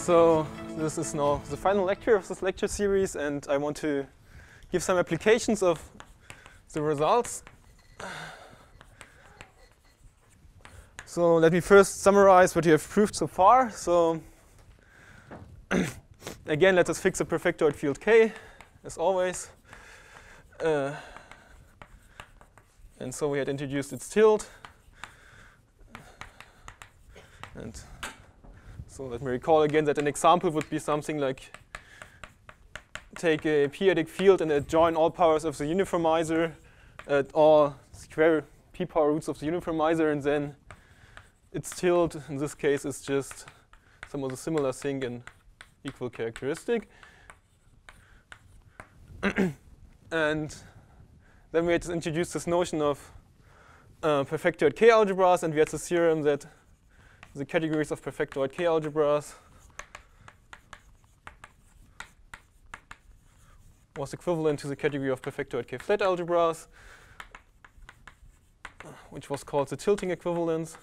So this is now the final lecture of this lecture series, and I want to give some applications of the results. So let me first summarize what you have proved so far. So again, let us fix a perfectoid field K, as always. And so we had introduced its tilt. And so let me recall again that an example would be something like take a periodic field and adjoin all powers of the uniformizer at all square p power roots of the uniformizer, and then its tilt in this case is just some of the similar thing in equal characteristic. And then we had to introduce this notion of perfectoid K algebras, and we had the theorem that the categories of perfectoid K algebras was equivalent to the category of perfectoid K flat algebras, which was called the tilting equivalence,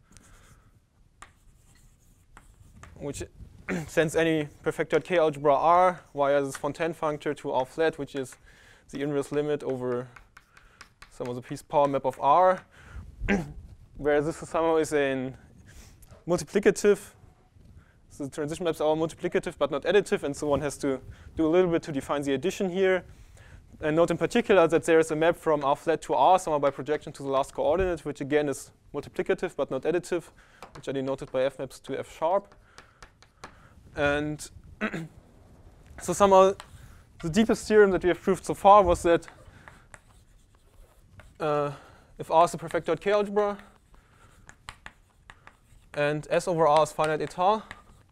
which sends any perfectoid K algebra R via this Fontaine functor to R flat, which is the inverse limit over some of the piece power map of R, where this somehow is a multiplicative. So the transition maps are multiplicative but not additive, and so one has to do a little bit to define the addition here. And note in particular that there is a map from R flat to R, somehow by projection to the last coordinate, which again is multiplicative but not additive, which are denoted by F maps to F sharp. And so somehow the deepest theorem that we have proved so far was that if R is a perfectoid K algebra and S over R is finite état,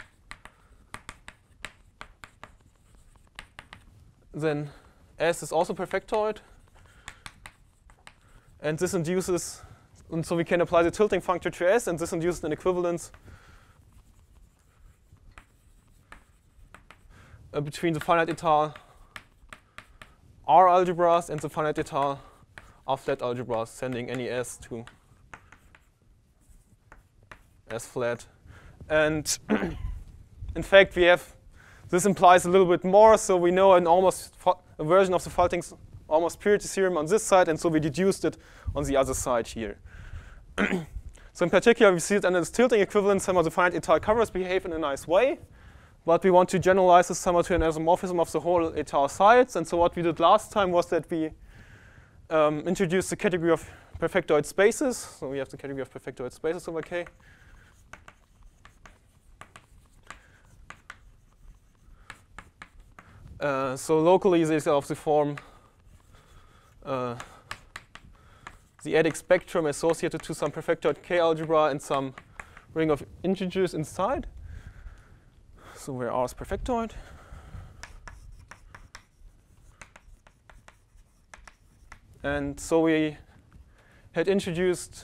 then S is also perfectoid. And this induces, and so we can apply the tilting functor to S, and this induces an equivalence between the finite état R algebras and the finite état R flat algebras, sending any S to S flat. And in fact, we have, this implies a little bit more. So we know a version of the Falting's almost purity theorem on this side, and so we deduced it on the other side here. So in particular, we see that under this tilting equivalence, some of the finite état covers behave in a nice way. But we want to generalize this somehow to an isomorphism of the whole état sides. And so what we did last time was that we introduced the category of perfectoid spaces. So we have the category of perfectoid spaces over K. So locally, these are of the form the adic spectrum associated to some perfectoid K algebra and some ring of integers inside. So where R is perfectoid. And so we had introduced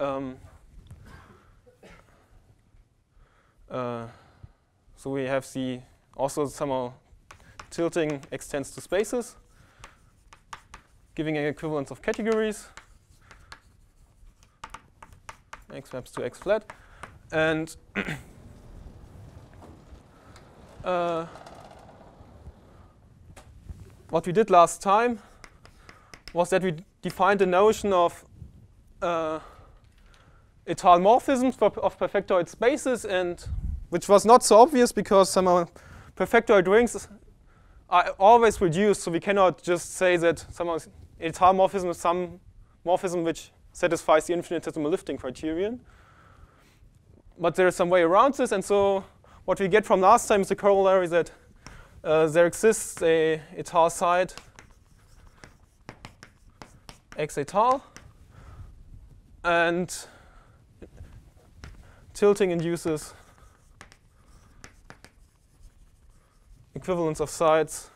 so we have the also somehow tilting extends to spaces, giving an equivalence of categories. X maps to X flat. And what we did last time was that we defined the notion of étal morphisms of perfectoid spaces, and which was not so obvious because somehow perfectoid rings are always reduced, so we cannot just say that somehow étal morphism is some morphism which satisfies the infinitesimal lifting criterion. But there is some way around this, and so what we get from last time is the corollary that there exists a étal side X étal, and tilting induces equivalence of sides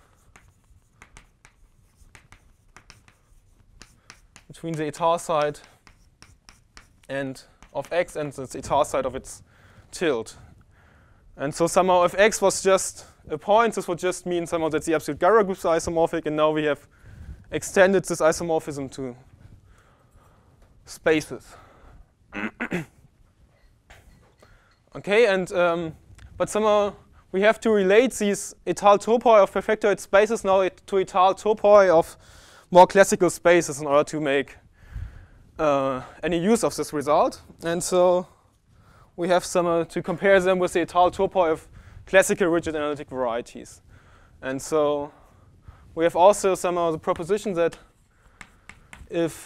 between the étal side and of X and the étal side of its tilt. And so somehow if X was just a point, this would just mean somehow that the absolute Gara groups are isomorphic, and now we have extended this isomorphism to spaces. Okay, and but somehow we have to relate these étale topoi of perfectoid spaces now to étale topoi of more classical spaces in order to make any use of this result. And so we have some to compare them with the étale topoi of classical rigid analytic varieties. And so we have also some of the proposition that if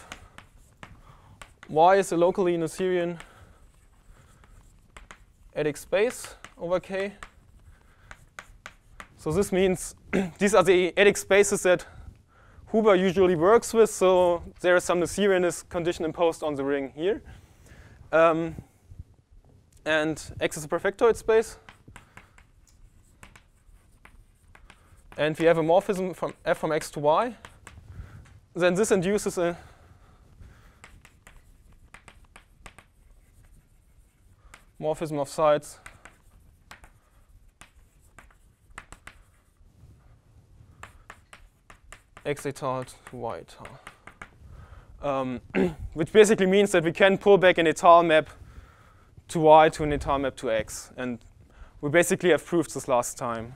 Y is a locally Noetherian adic space over K, so this means these are the adic spaces that Huber usually works with, so there is some Noetherianist condition imposed on the ring here. And X is a perfectoid space. And we have a morphism from f from X to Y. Then this induces a morphism of sides X étale to Y étale. Which basically means that we can pull back an étale map to Y to an étale map to X. And we basically have proved this last time.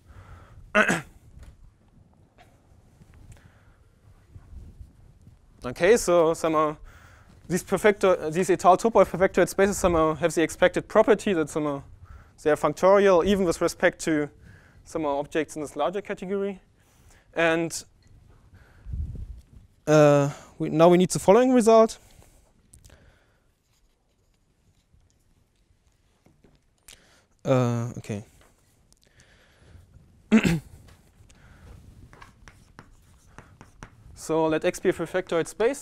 Okay, so somehow these étale topoi perfectoid spaces somehow have the expected property that somehow they are functorial even with respect to some objects in this larger category. And now we need the following result. Okay. So let X be a perfectoid space.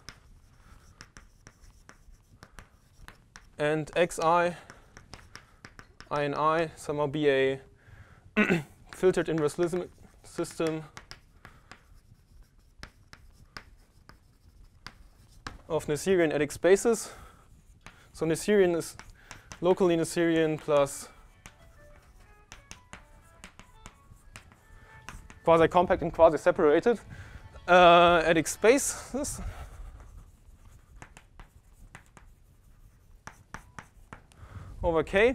And Xi, I and I somehow be a filtered inverse limit system of Noetherian adic spaces. So Noetherian is locally Noetherian plus quasi-compact and quasi-separated adic spaces. Over K.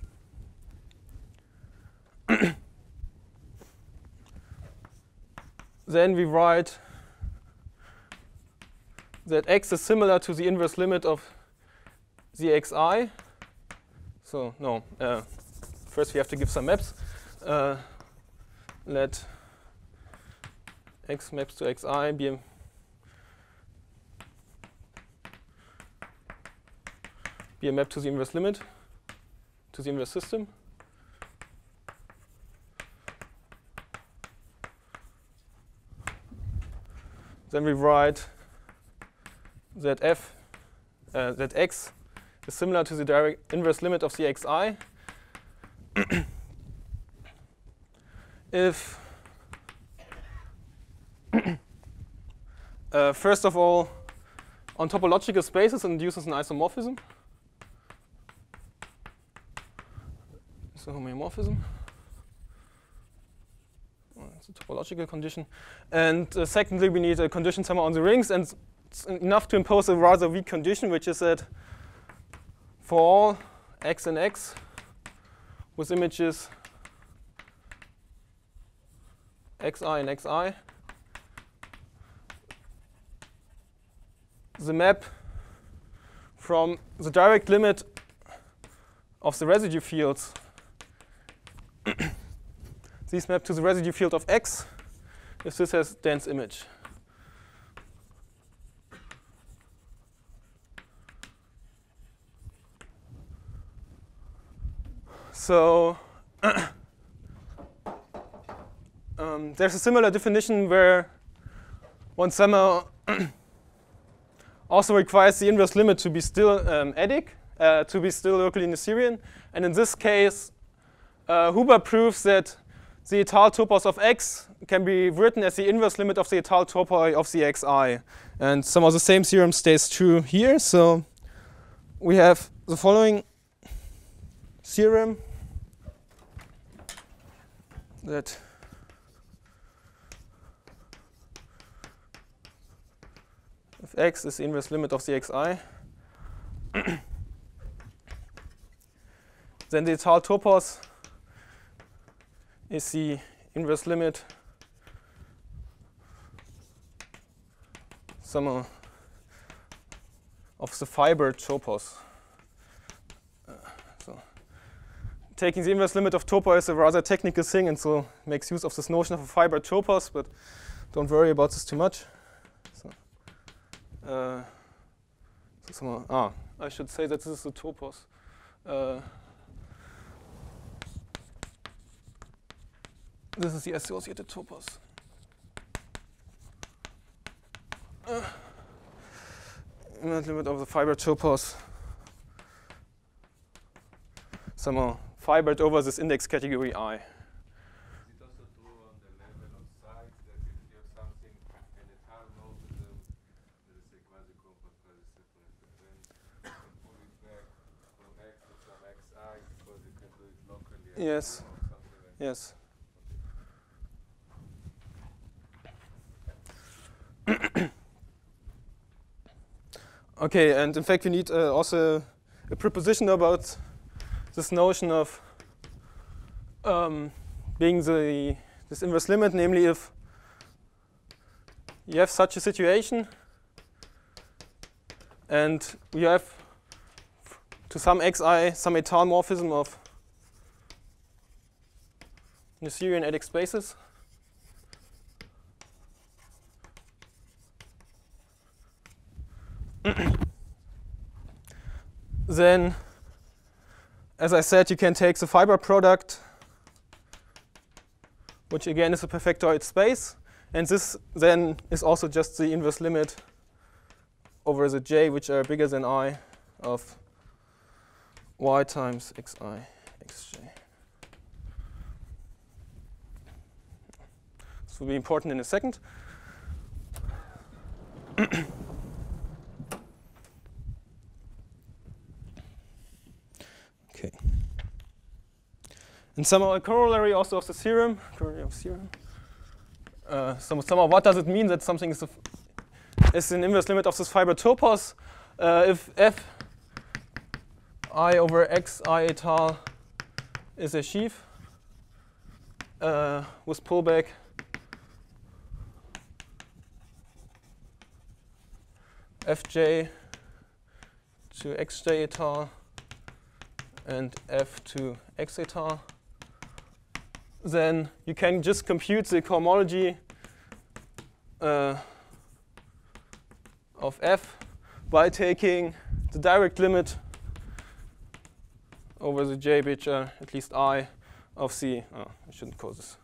Then we write that X is similar to the inverse limit of the Xi. So no, first we have to give some maps. Let X maps to Xi be a map to the inverse limit, to the inverse system. Then we write that that X is similar to the direct inverse limit of the Xi if first of all on topological spaces induces an isomorphism. It's a homeomorphism. It's a topological condition. And secondly, we need a condition somewhere on the rings, and it's enough to impose a rather weak condition, which is that for all X and X with images Xi and Xi, the map from the direct limit of the residue fields these map to the residue field of X if this has dense image. So there's a similar definition where one somehow also requires the inverse limit to be still adic, to be still locally Noetherian. And in this case, Huber proves that the étale topos of X can be written as the inverse limit of the étale topoi of the Xi. And some of the same theorem stays true here. So we have the following theorem that if X is the inverse limit of the Xi, then the étale topos is the inverse limit some of the fiber topos. So taking the inverse limit of topo is a rather technical thing, and so makes use of this notion of a fiber topos, but don't worry about this too much. So, I should say that this is the topos. This is the associated topos. Inverse limit of the fiber topos. Somehow fibered over this index category I. Is it also true on the level of size that if you have something and it has multiple, let us say quasi-compact, quasi-separate, then you can pull it back from X to some Xi because you can do it locally? Yes. Or something like that. Yes. Okay, and in fact we need also a preposition about this notion of being this inverse limit, namely if you have such a situation and you have to some xi some étale morphism of Noetherian adic spaces. Then, as I said, you can take the fiber product, which again is a perfectoid space, and this then is also just the inverse limit over the j, which are bigger than I, of y times xi xj. This will be important in a second. Okay. And somehow a corollary also of the theorem. Somehow, what does it mean that something is an inverse limit of this fiber topos? If f I over xi étale is a sheaf with pullback fj to xj étale and f to x étale, then you can just compute the cohomology of f by taking the direct limit over the j which are at least I of the, I shouldn't call this,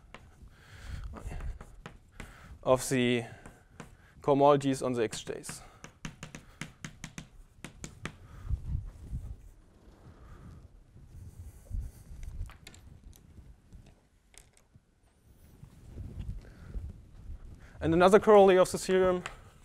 of the cohomologies on the xj's. And another corollary of the theorem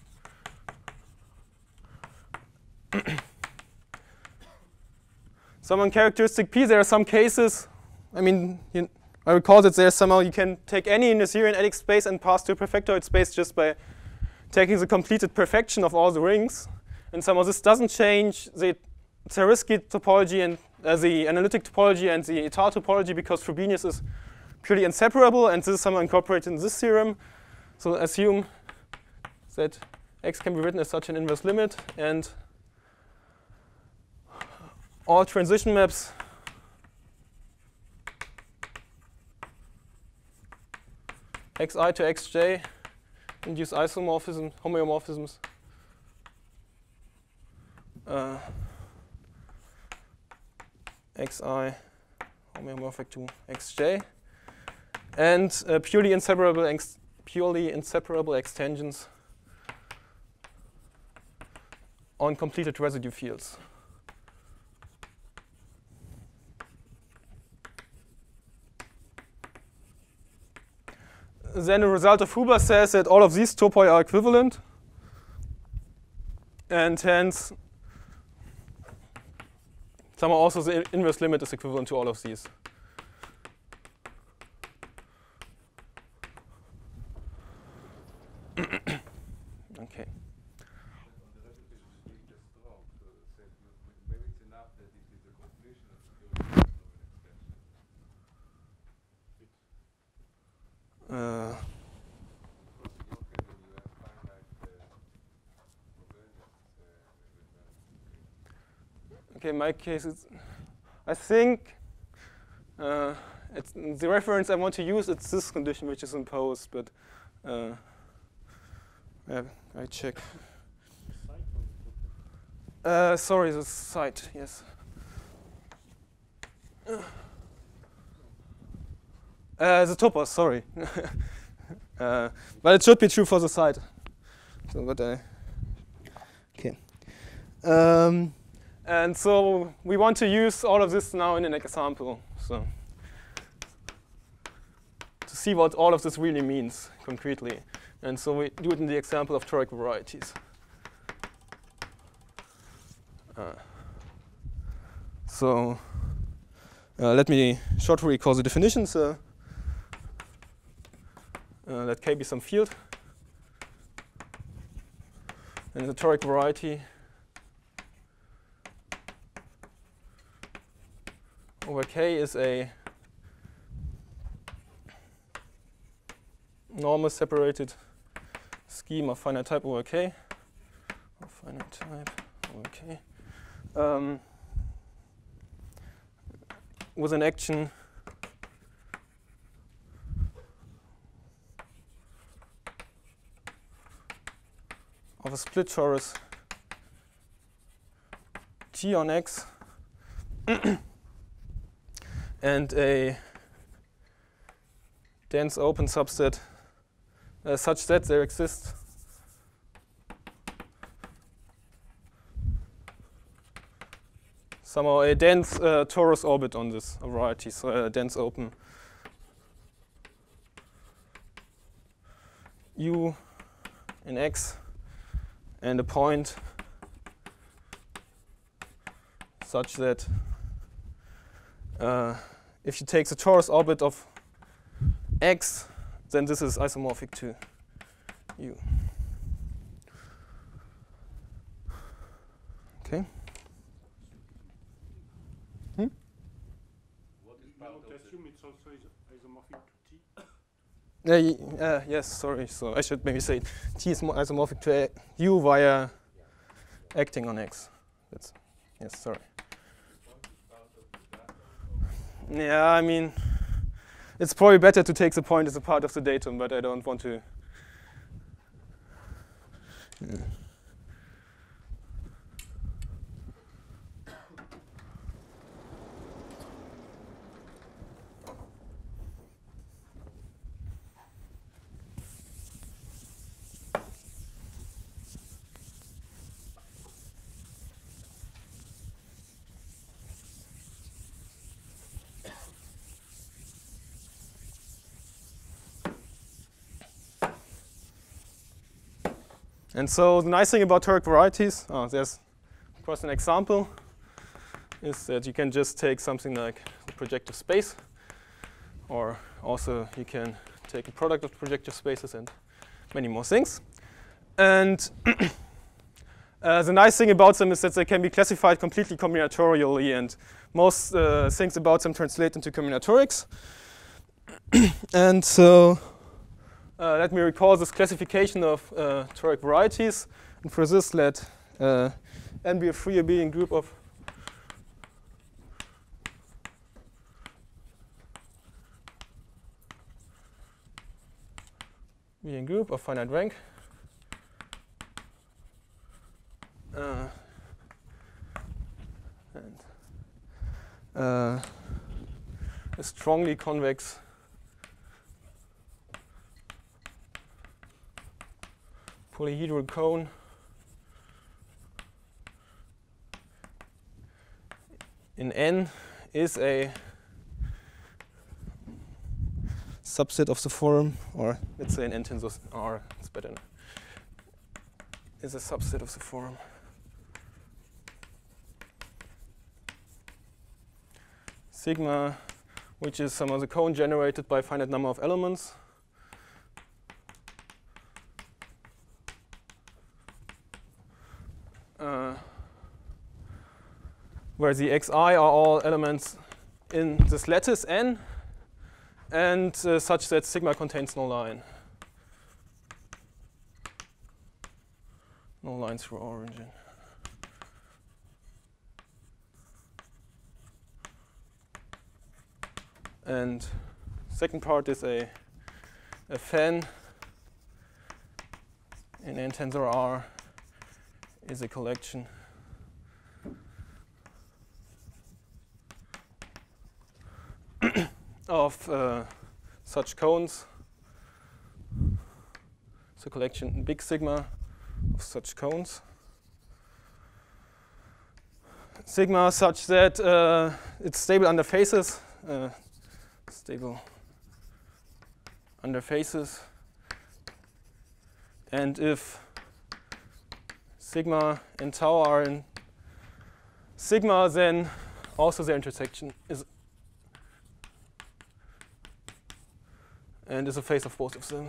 on characteristic P, there are some cases, I mean, I recall that there's somehow you can take any Noetherian adic space and pass to a perfectoid space just by taking the completed perfection of all the rings. And somehow this doesn't change the Zariski topology and the analytic topology and the étale topology because Frobenius is purely inseparable, and this is somehow incorporated in this theorem. So assume that x can be written as such an inverse limit, and all transition maps xi to xj induce homeomorphisms xi homeomorphic to xj, and purely inseparable extensions on completed residue fields. Then the result of Huber says that all of these topoi are equivalent, and hence somehow also the inverse limit is equivalent to all of these. Okay. Maybe it's enough that it is a completion of the extension. okay, in my case, I think the reference I want to use, it's this condition which is imposed, but I check. Sorry, the site, yes. The topos, sorry. But it should be true for the site. So, but okay. And so we want to use all of this now in an example. So to see what all of this really means concretely. And so we do it in the example of toric varieties. So let me shortly recall the definition. So let K be some field. And the toric variety over K is a normal separated scheme of finite type over K. Of finite type over K. With an action of a split torus T on X and a dense open subset such that there exists somehow a dense torus orbit on this variety, so a dense open U in X and a point such that if you take the torus orbit of X, then this is isomorphic to U. Okay. What is part of the assume it's also isomorphic to T? Yes, sorry. So I should maybe say T is isomorphic to U via acting on X. That's, yes, sorry. Yeah, I mean, it's probably better to take the point as a part of the datum, but I don't want to. Yeah. And so the nice thing about toric varieties, there's of course an example, is that you can just take something like the projective space, or also you can take a product of projective spaces and many more things. And the nice thing about them is that they can be classified completely combinatorially, and most things about them translate into combinatorics. And so let me recall this classification of toric varieties. And for this, let N be a free abelian group of finite rank. And a strongly convex polyhedral cone in N is a subset of the form, or let's say in N tensor R, it's better, is a subset of the form sigma, which is some of the cone generated by a finite number of elements. Where the xi are all elements in this lattice N, and such that sigma contains no line. No line through origin. And second part is a fan in N tensor R is a collection of such cones. It's a collection big sigma of such cones. Sigma such that it's stable under faces. Stable under faces. And if sigma and tau are in sigma, then also their intersection is and is a phase of both of them.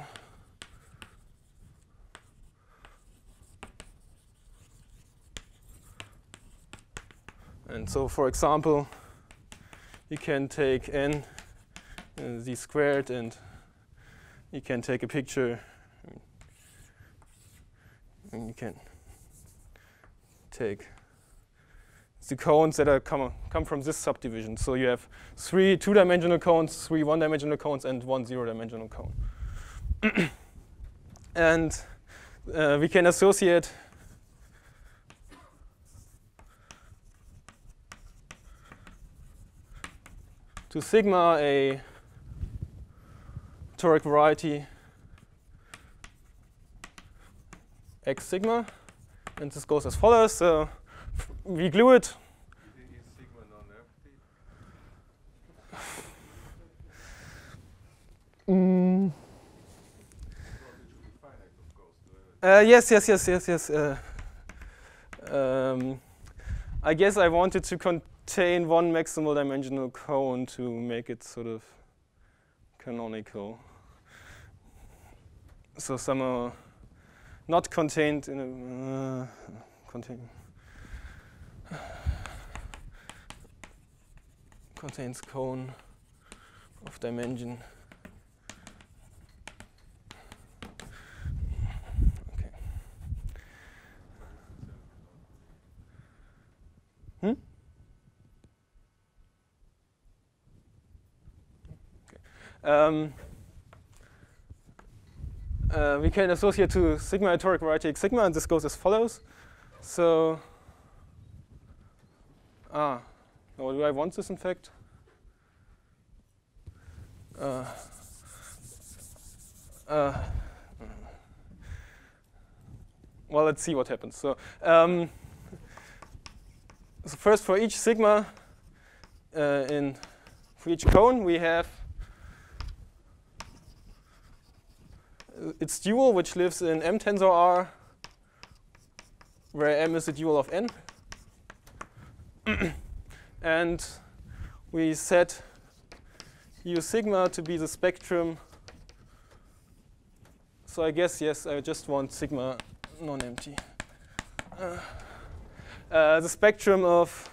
And so, for example, you can take n z squared, and you can take a picture, and you can take the cones that are come from this subdivision. So you have 3 two-dimensional cones, 3 one-dimensional cones, and 1 zero-dimensional cone. And we can associate to sigma a toric variety x sigma, and this goes as follows. So we glue it. Is sigma non-empty? Yes. I guess I wanted to contain one maximal dimensional cone to make it sort of canonical. So somehow not contained in a contains cone of dimension. Okay. We can associate to sigma a toric variety x sigma, and this goes as follows. So, now do I want this in fact? Well, let's see what happens. So, so first, for each sigma for each cone, we have its dual, which lives in M tensor R, where M is the dual of N. And we set U sigma to be the spectrum. So I guess, yes, I just want sigma non-empty. The spectrum of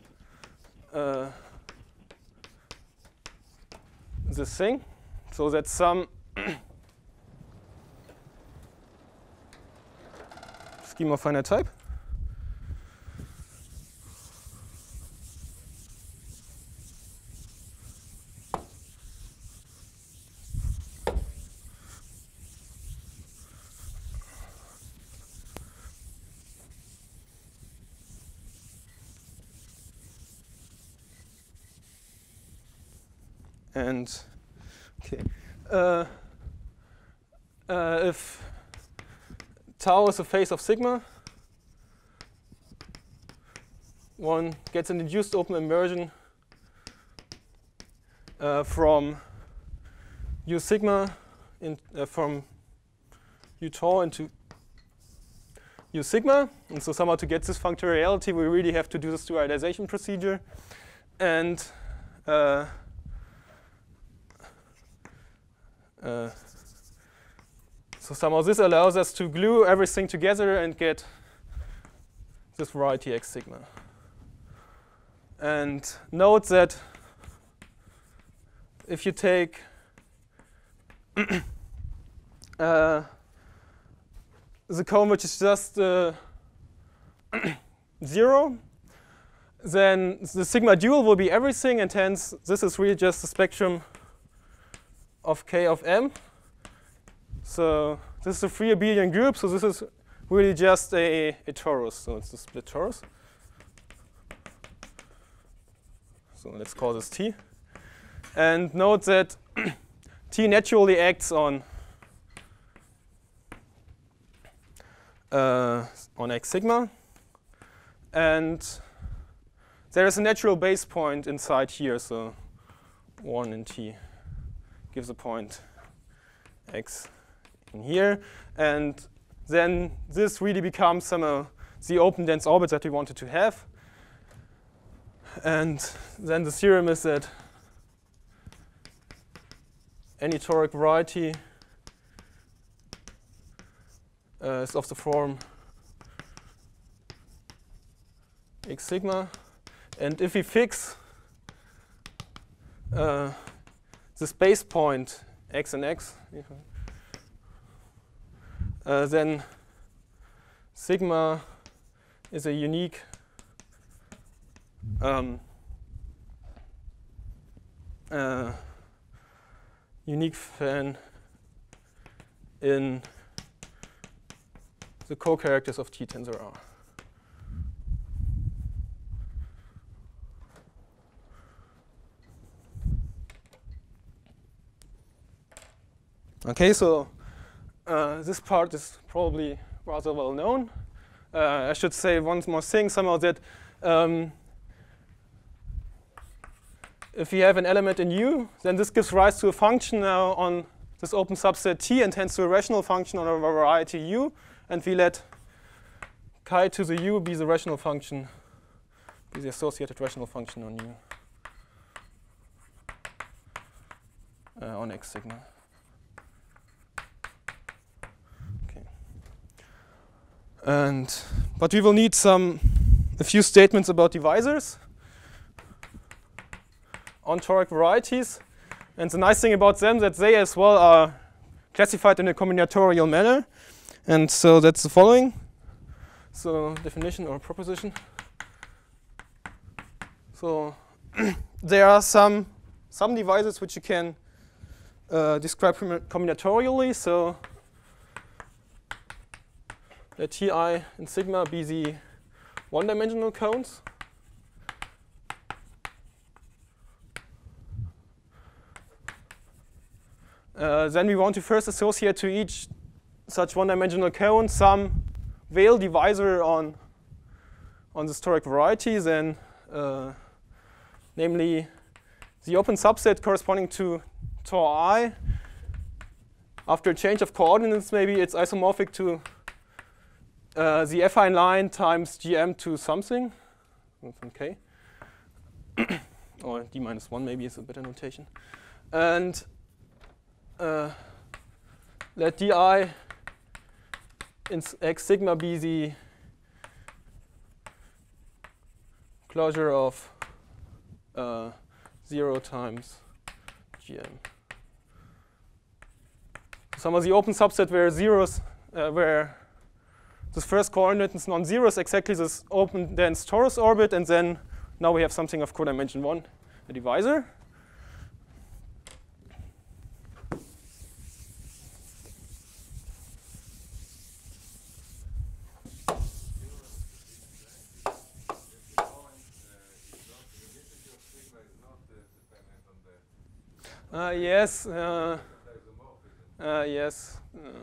this thing. So that's some scheme of finite type. And okay, if tau is a phase of sigma, one gets an induced open immersion from U sigma from U tau into U sigma. And so somehow to get this functoriality, we really have to do this dualization procedure. And so somehow this allows us to glue everything together and get this variety x sigma. And note that if you take the cone which is just 0, then the sigma dual will be everything, and hence this is really just the spectrum of K of M. So this is a free abelian group, so this is really just a torus, so it's a split torus. So let's call this T. And note that T naturally acts on X sigma, and there is a natural base point inside here, so 1 in T gives a point X in here, and then this really becomes the open dense orbit that we wanted to have. And then the theorem is that any toric variety is of the form X sigma, and if we fix this base point X and X, then sigma is a unique unique fan in the co-characters of T tensor R. Okay, so this part is probably rather well known. I should say one more thing somehow, that if we have an element in U, then this gives rise to a function now on this open subset T, and hence to a rational function on a variety U, and we let chi to the U be the rational function, be the associated rational function on U, on X sigma. But we will need a few statements about divisors on toric varieties. And the nice thing about them that they as well are classified in a combinatorial manner. And so that's the following. So definition or proposition. So there are some divisors which you can describe combinatorially. So let Ti and sigma be the one-dimensional cones. Then we want to first associate to each such one-dimensional cone some Weyl divisor on this toric variety, then namely the open subset corresponding to tor I. After a change of coordinates, maybe it's isomorphic to the affine line times gm to something, from K, or d minus 1 maybe is a better notation. And let di in X sigma be the closure of 0 times gm. Some of the open subset where zeros, where this first coordinate is non-zero is exactly this open dense torus orbit, and then now we have something of codimension 1, a divisor. Yes. Yes.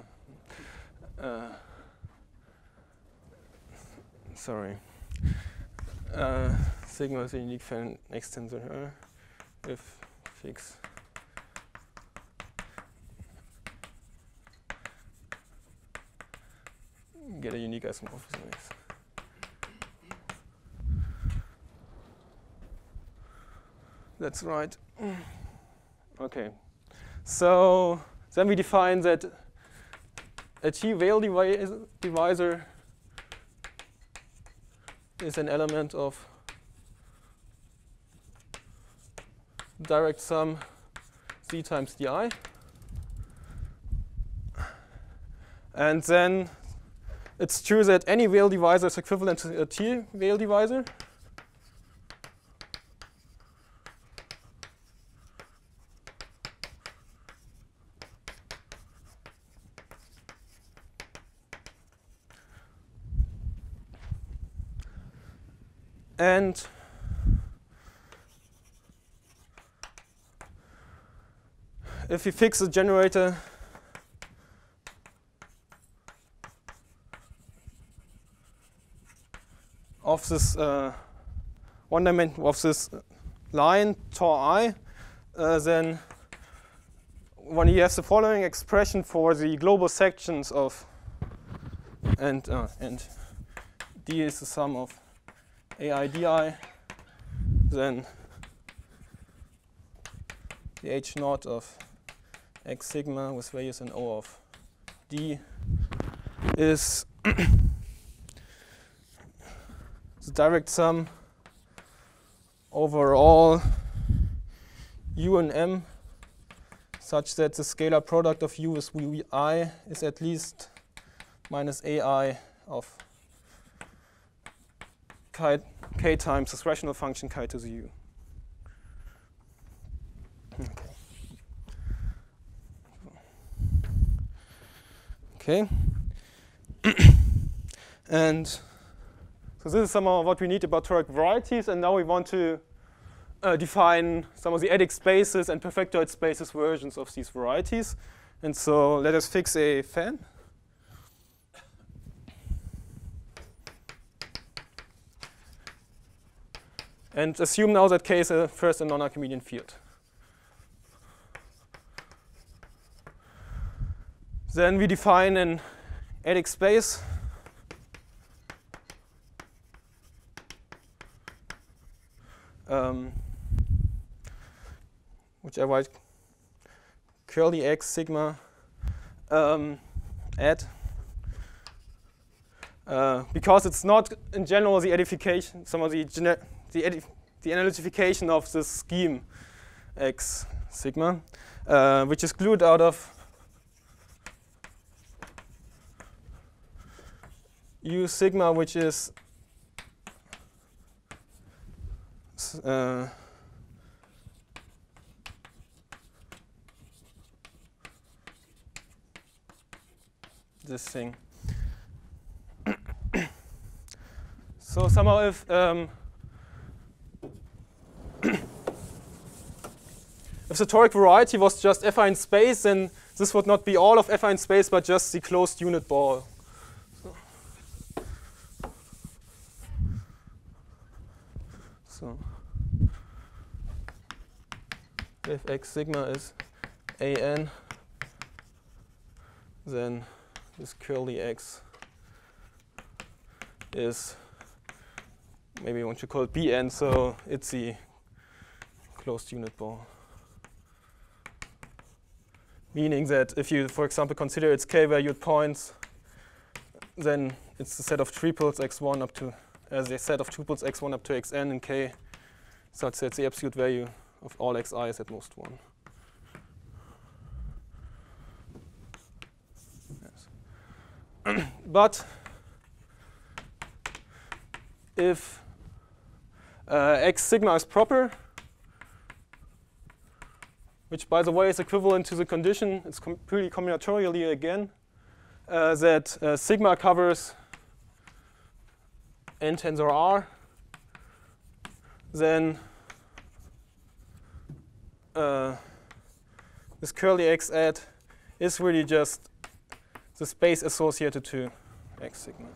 Sorry. Sigma is a unique fan X tensor if fix get a unique isomorphism X. That's right. Okay. So then we define that a T-Weyl divisor is an element of direct sum Z times di. And then it's true that any Weyl divisor is equivalent to a T-Weyl divisor. And if we fix the generator of this one dimension of this line tau I, then when you have the following expression for the global sections of and d is the sum of ai di, then the h naught of x sigma with values in O of d is the direct sum over all u and m, such that the scalar product of u with vi is at least minus ai of k times this rational function chi to the u. Okay. And so this is some of what we need about toric varieties, and now we want to define some of the adic spaces and perfectoid spaces versions of these varieties. And so let us fix a fan. And assume now that K is first a non-Archimedean field. Then we define an adic space which I write curly x sigma at because it's not in general the edification, some of the analytification of the scheme x sigma, which is glued out of u sigma, which is this thing. So somehow if if the toric variety was just affine space, then this would not be all of affine space, but just the closed unit ball. So if x sigma is an, then this curly x is, maybe one should call it Bn, so it's the closed unit ball. Meaning that if you, for example, consider its k-valued points, then it's the set of triples x1 up to, as a set of tuples x1 up to xn and k, such that the absolute value of all xi is at most 1. Yes. But if x sigma is proper, which by the way is equivalent to the condition, it's pretty combinatorially again, that sigma covers n tensor R, then this curly x at is really just the space associated to x sigma.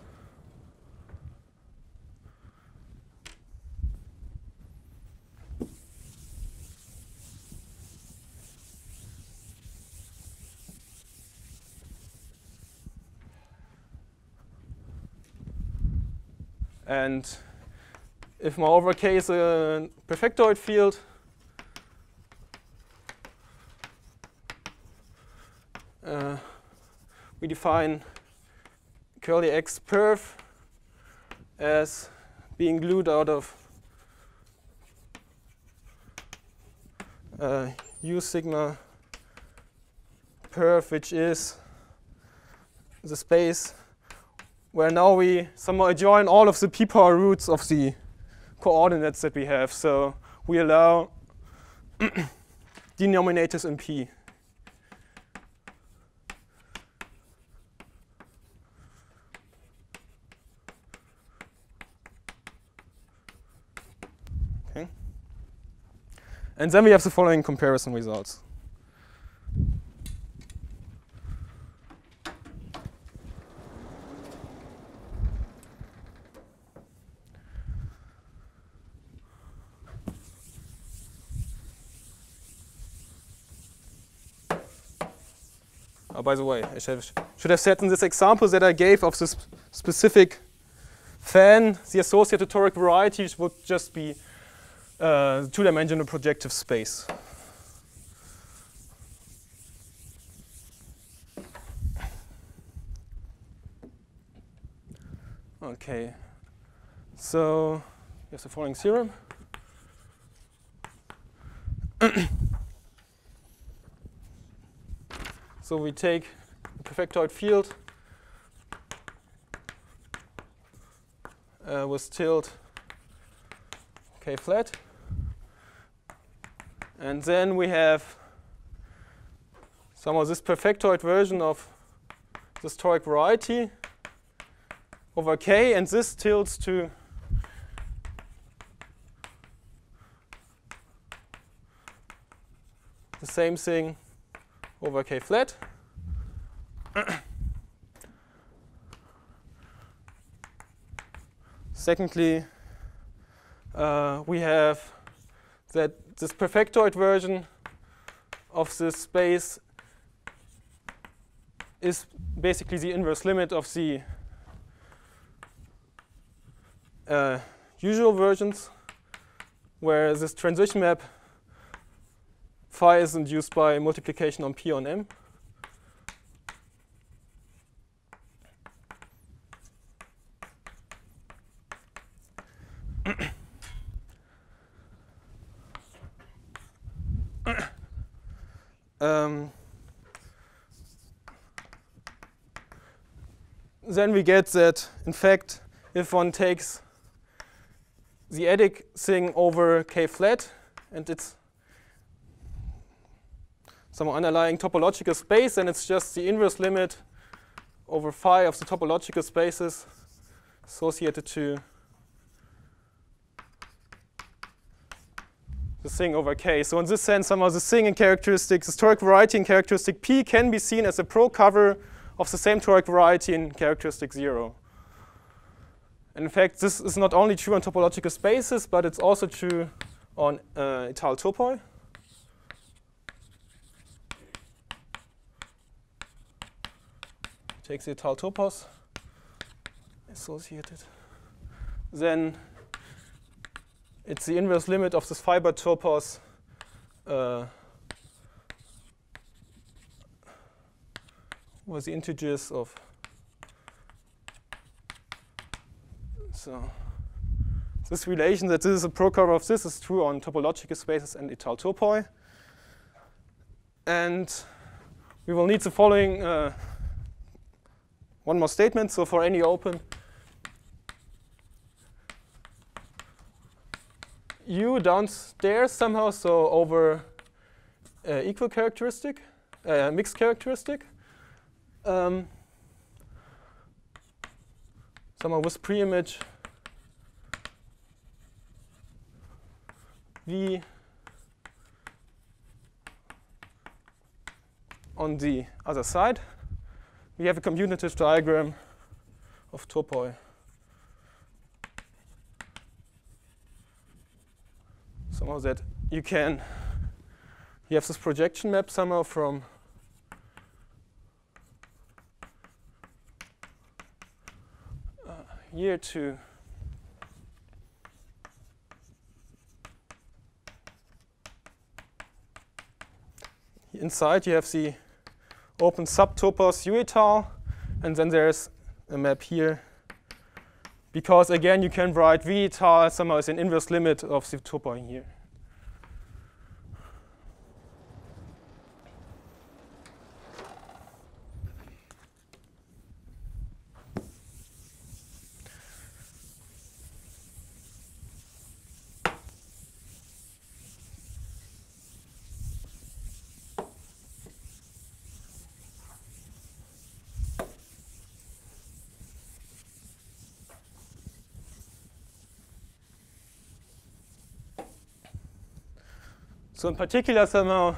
And if moreover K is a perfectoid field, we define curly x perf as being glued out of u sigma perf, which is the space where now we somehow adjoin all of the p-power roots of the coordinates that we have. So we allow denominators in P. And then we have the following comparison results. Oh, by the way, I should have said in this example that I gave of this specific fan, the associated toric varieties would just be the two-dimensional projective space. Okay, so here's the following theorem. So we take a perfectoid field with tilt k flat, and then we have somehow this perfectoid version of this toric variety over k, and this tilts to the same thing over k flat. Secondly, we have that this perfectoid version of this space is basically the inverse limit of the usual versions, where this transition map phi is induced by multiplication on P on M. Then we get that, in fact, if one takes the adic thing over k flat, and it's some underlying topological space, and it's just the inverse limit over phi of the topological spaces associated to the thing over k. So in this sense, somehow the thing in characteristic, the toric variety in characteristic P can be seen as a pro-cover of the same toric variety in characteristic 0. And in fact, this is not only true on topological spaces, but it's also true on étale topoi. Take the étale topos associated. Then it's the inverse limit of this fiber topos with the integers of. So this relation that this is a pro-cover of this is true on topological spaces and étale topoi. And we will need the following one more statement. So for any open U downstairs somehow, so over equal characteristic, mixed characteristic, somehow with preimage V on the other side, we have a commutative diagram of topoi. Somehow that you have this projection map somehow from here to inside you have the open subtopos U étale, and then there's a map here, because again you can write V étale somehow as an inverse limit of the topoi here. So in particular, somehow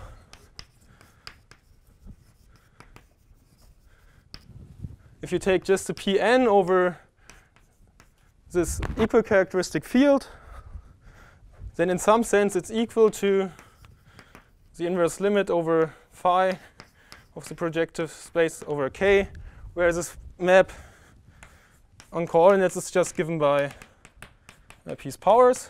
if you take just the Pn over this equal characteristic field, then in some sense it's equal to the inverse limit over phi of the projective space over K, where this map on coordinates is just given by P's powers.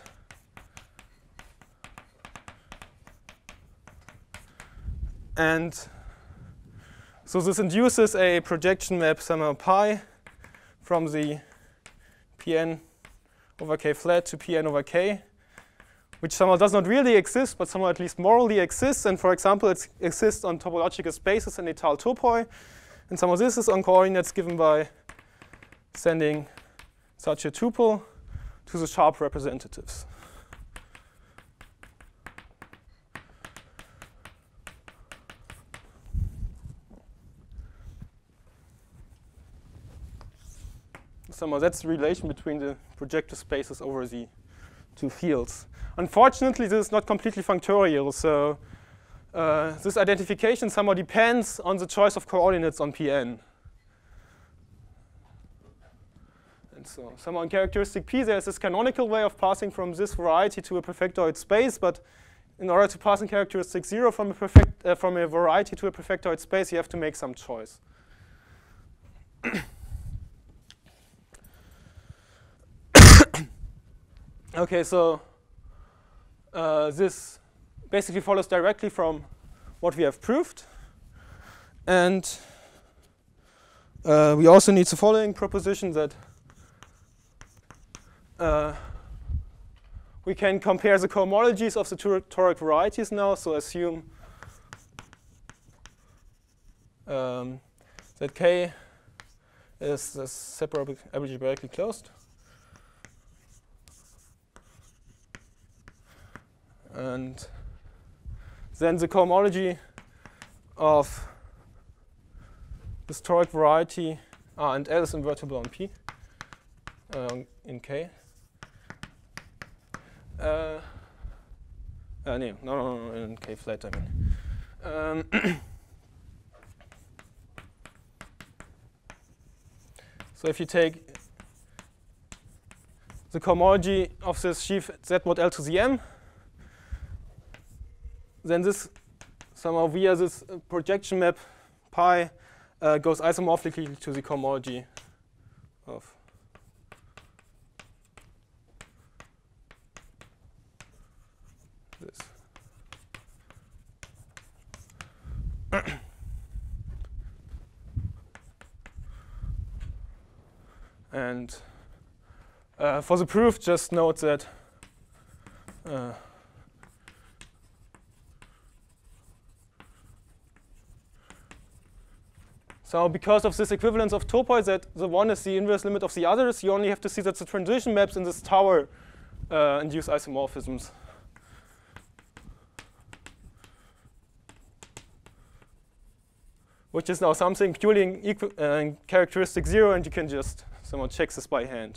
And so this induces a projection map somehow pi from the Pn over K flat to Pn over K, which somehow does not really exist, but somehow at least morally exists. And for example, it exists on topological spaces in étale topoi. And some of this is on coordinates given by sending such a tuple to the sharp representatives. Somehow that's the relation between the projective spaces over the two fields. Unfortunately, this is not completely functorial, so this identification somehow depends on the choice of coordinates on Pn. And so somehow in characteristic P, there's this canonical way of passing from this variety to a perfectoid space, but in order to pass in characteristic 0 from a variety to a perfectoid space, you have to make some choice. Okay, so this basically follows directly from what we have proved. And we also need the following proposition that we can compare the cohomologies of the two toric varieties now. So assume that K is separably algebraically closed. And then the cohomology of this toric variety R and L is invertible on P in K. No, in K flat, I mean. So if you take the cohomology of this sheaf Z mod L to the M, then this somehow via this projection map pi goes isomorphically to the cohomology of this. And for the proof, just note that so because of this equivalence of topoi, that the one is the inverse limit of the others, you only have to see that the transition maps in this tower induce isomorphisms. Which is now something purely in characteristic 0, and you can just somehow check this by hand.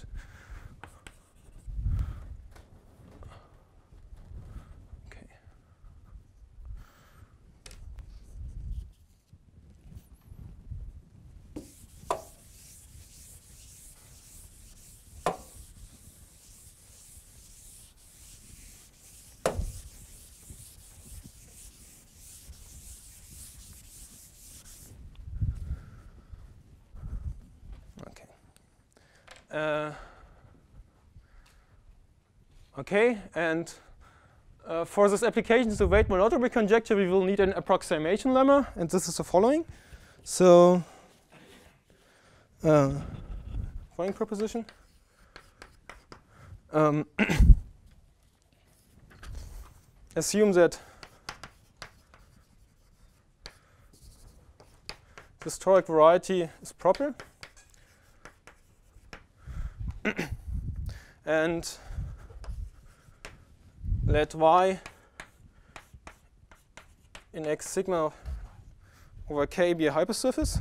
Okay, and for this application to the weight monotopic conjecture, we will need an approximation lemma, and this is the following. So, following proposition. Assume that this toric variety is proper. And let y in X sigma over K be a hypersurface.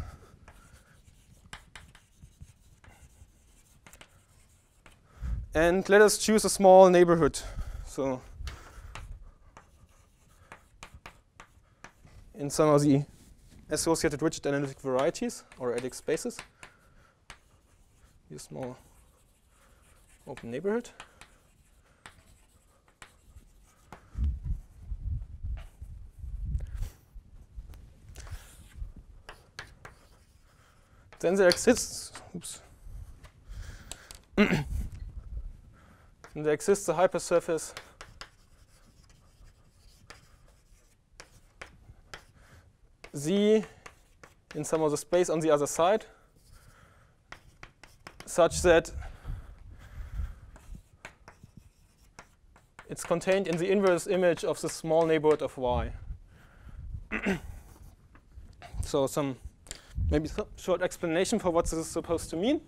And let us choose a small neighborhood. So in some of the associated rigid analytic varieties or adic spaces. A small open neighborhood. Then there exists, then there exists a hypersurface Z in some of the space on the other side, such that it's contained in the inverse image of the small neighborhood of Y. So maybe some short explanation for what this is supposed to mean.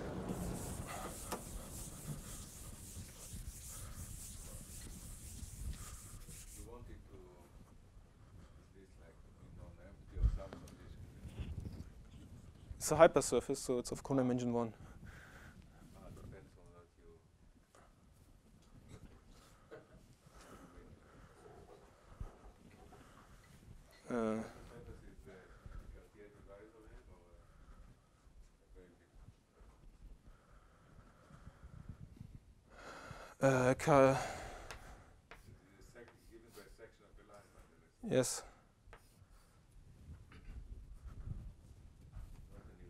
You want it to, is this like non-empty or some condition? It's a hypersurface, so it's of codimension 1. Depends on what you. Surface is the Cartier divisor here, or very big? Given by section of the line, nonetheless. Yes. Not any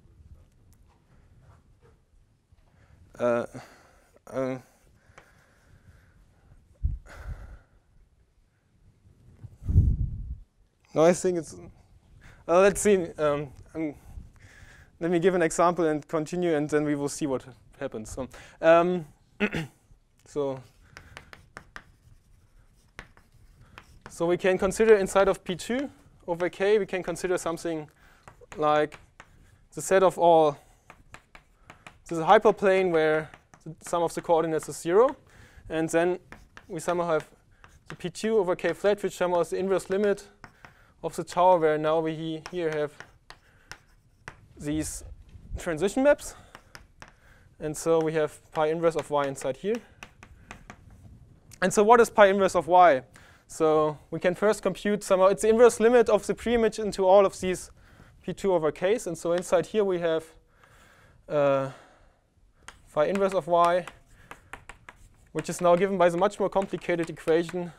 reducible. No, I think it's. Let's see. Let me give an example and continue, and then we will see what happens. So we can consider inside of P2 over K, we can consider something like the set of all. This is a hyperplane where the sum of the coordinates is 0, and then we somehow have the P2 over K flat, which somehow is the inverse limit of the tower, where now we here have these transition maps. And so we have pi inverse of Y inside here. And so what is pi inverse of Y? So we can first compute somehow, it's the inverse limit of the preimage into all of these P2 over Ks. And so inside here we have phi inverse of Y, which is now given by the much more complicated equation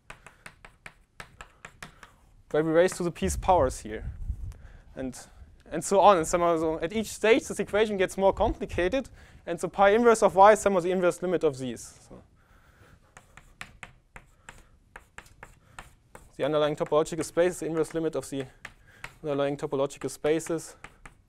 where we raise to the p's powers here, and so on. And somehow, so at each stage, this equation gets more complicated, and so pi inverse of Y is somehow the inverse limit of these. So the underlying topological space is the inverse limit of the underlying topological spaces.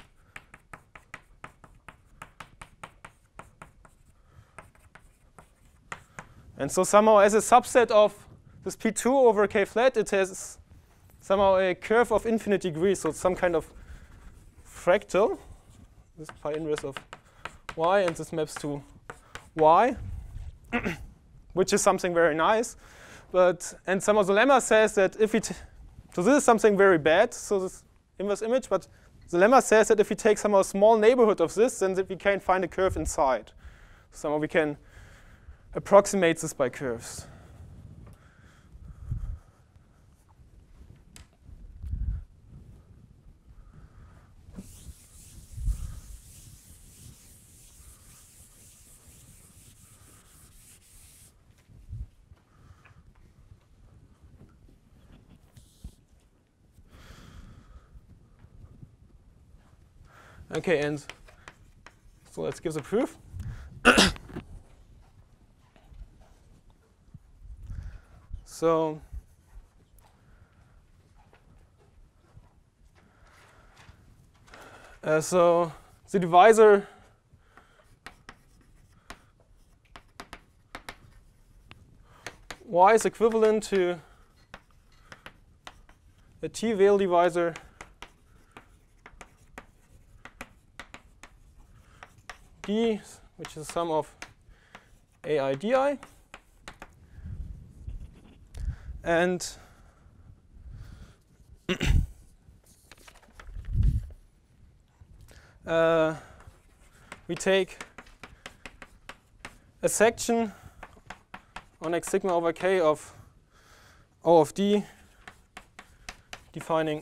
And so somehow, as a subset of this P2 over K flat, it has somehow a curve of infinite degree, so it's some kind of fractal. This pi inverse of Y, and this maps to Y, which is something very nice. And somehow the lemma says that if so this is something very bad, so this inverse image, but the lemma says that if we take somehow a small neighborhood of this, then we can find a curve inside. Somehow we can approximate this by curves. Okay, and so let's give the proof. So the divisor Y is equivalent to a T-Veil divisor D, which is the sum of AI DI. And we take a section on X sigma over K of O of D defining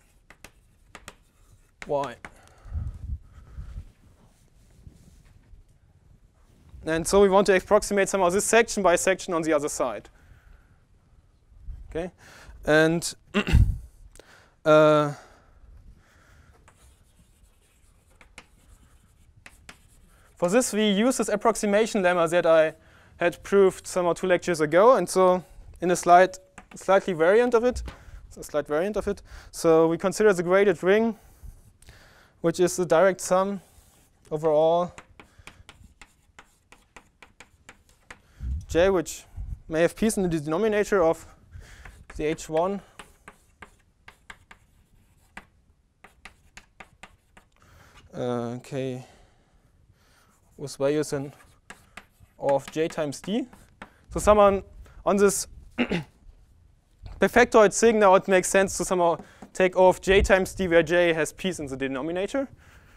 y. And so we want to approximate somehow this section by section on the other side. Okay, and for this we use this approximation lemma that I had proved somehow 2 lectures ago, and so in a slightly variant of it, so we consider the graded ring, which is the direct sum over all J, which may have p's in the denominator of the H1 K with values in O of J times D. So somehow on this perfectoid thing, now it makes sense to somehow take O of J times D where J has p's in the denominator.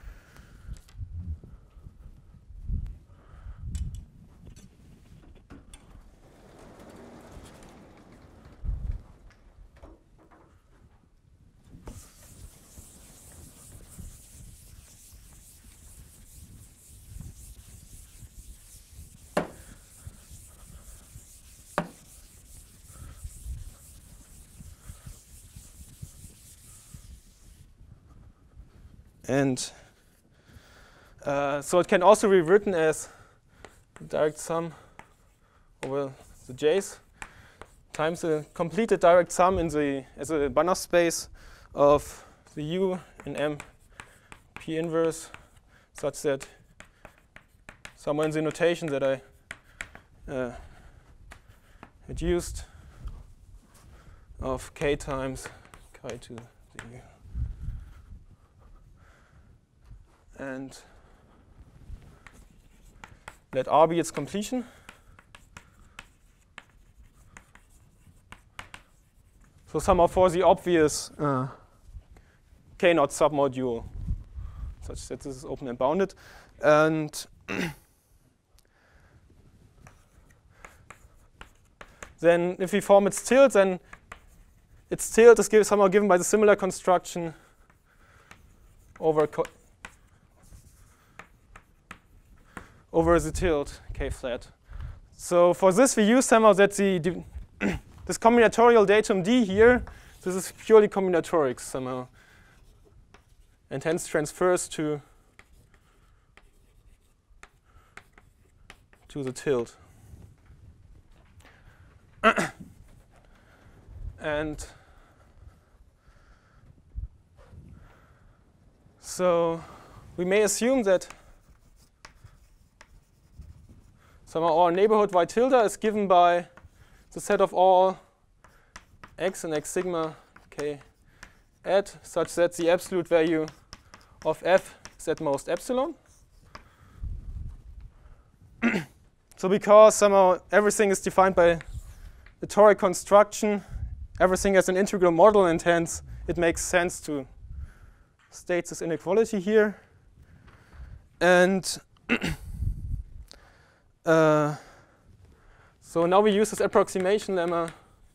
And so it can also be written as the direct sum over the J's times the completed direct sum in the as a Banach space of the U in M P inverse, such that somewhere in the notation that I had used of K times Chi to the U. And let R be its completion. So somehow for the obvious K-naught submodule, such that this is open and bounded. And then if we form its tilt, then its tilt is somehow given by the similar construction over the tilt K flat. So for this we use somehow that this combinatorial datum D here, this is purely combinatorics somehow, and hence transfers to the tilt. And so we may assume that somehow our neighborhood y tilde is given by the set of all x and x sigma k at such that the absolute value of f is at most epsilon. So because somehow everything is defined by the toric construction, everything has an integral model, and hence it makes sense to state this inequality here. And so now we use this approximation lemma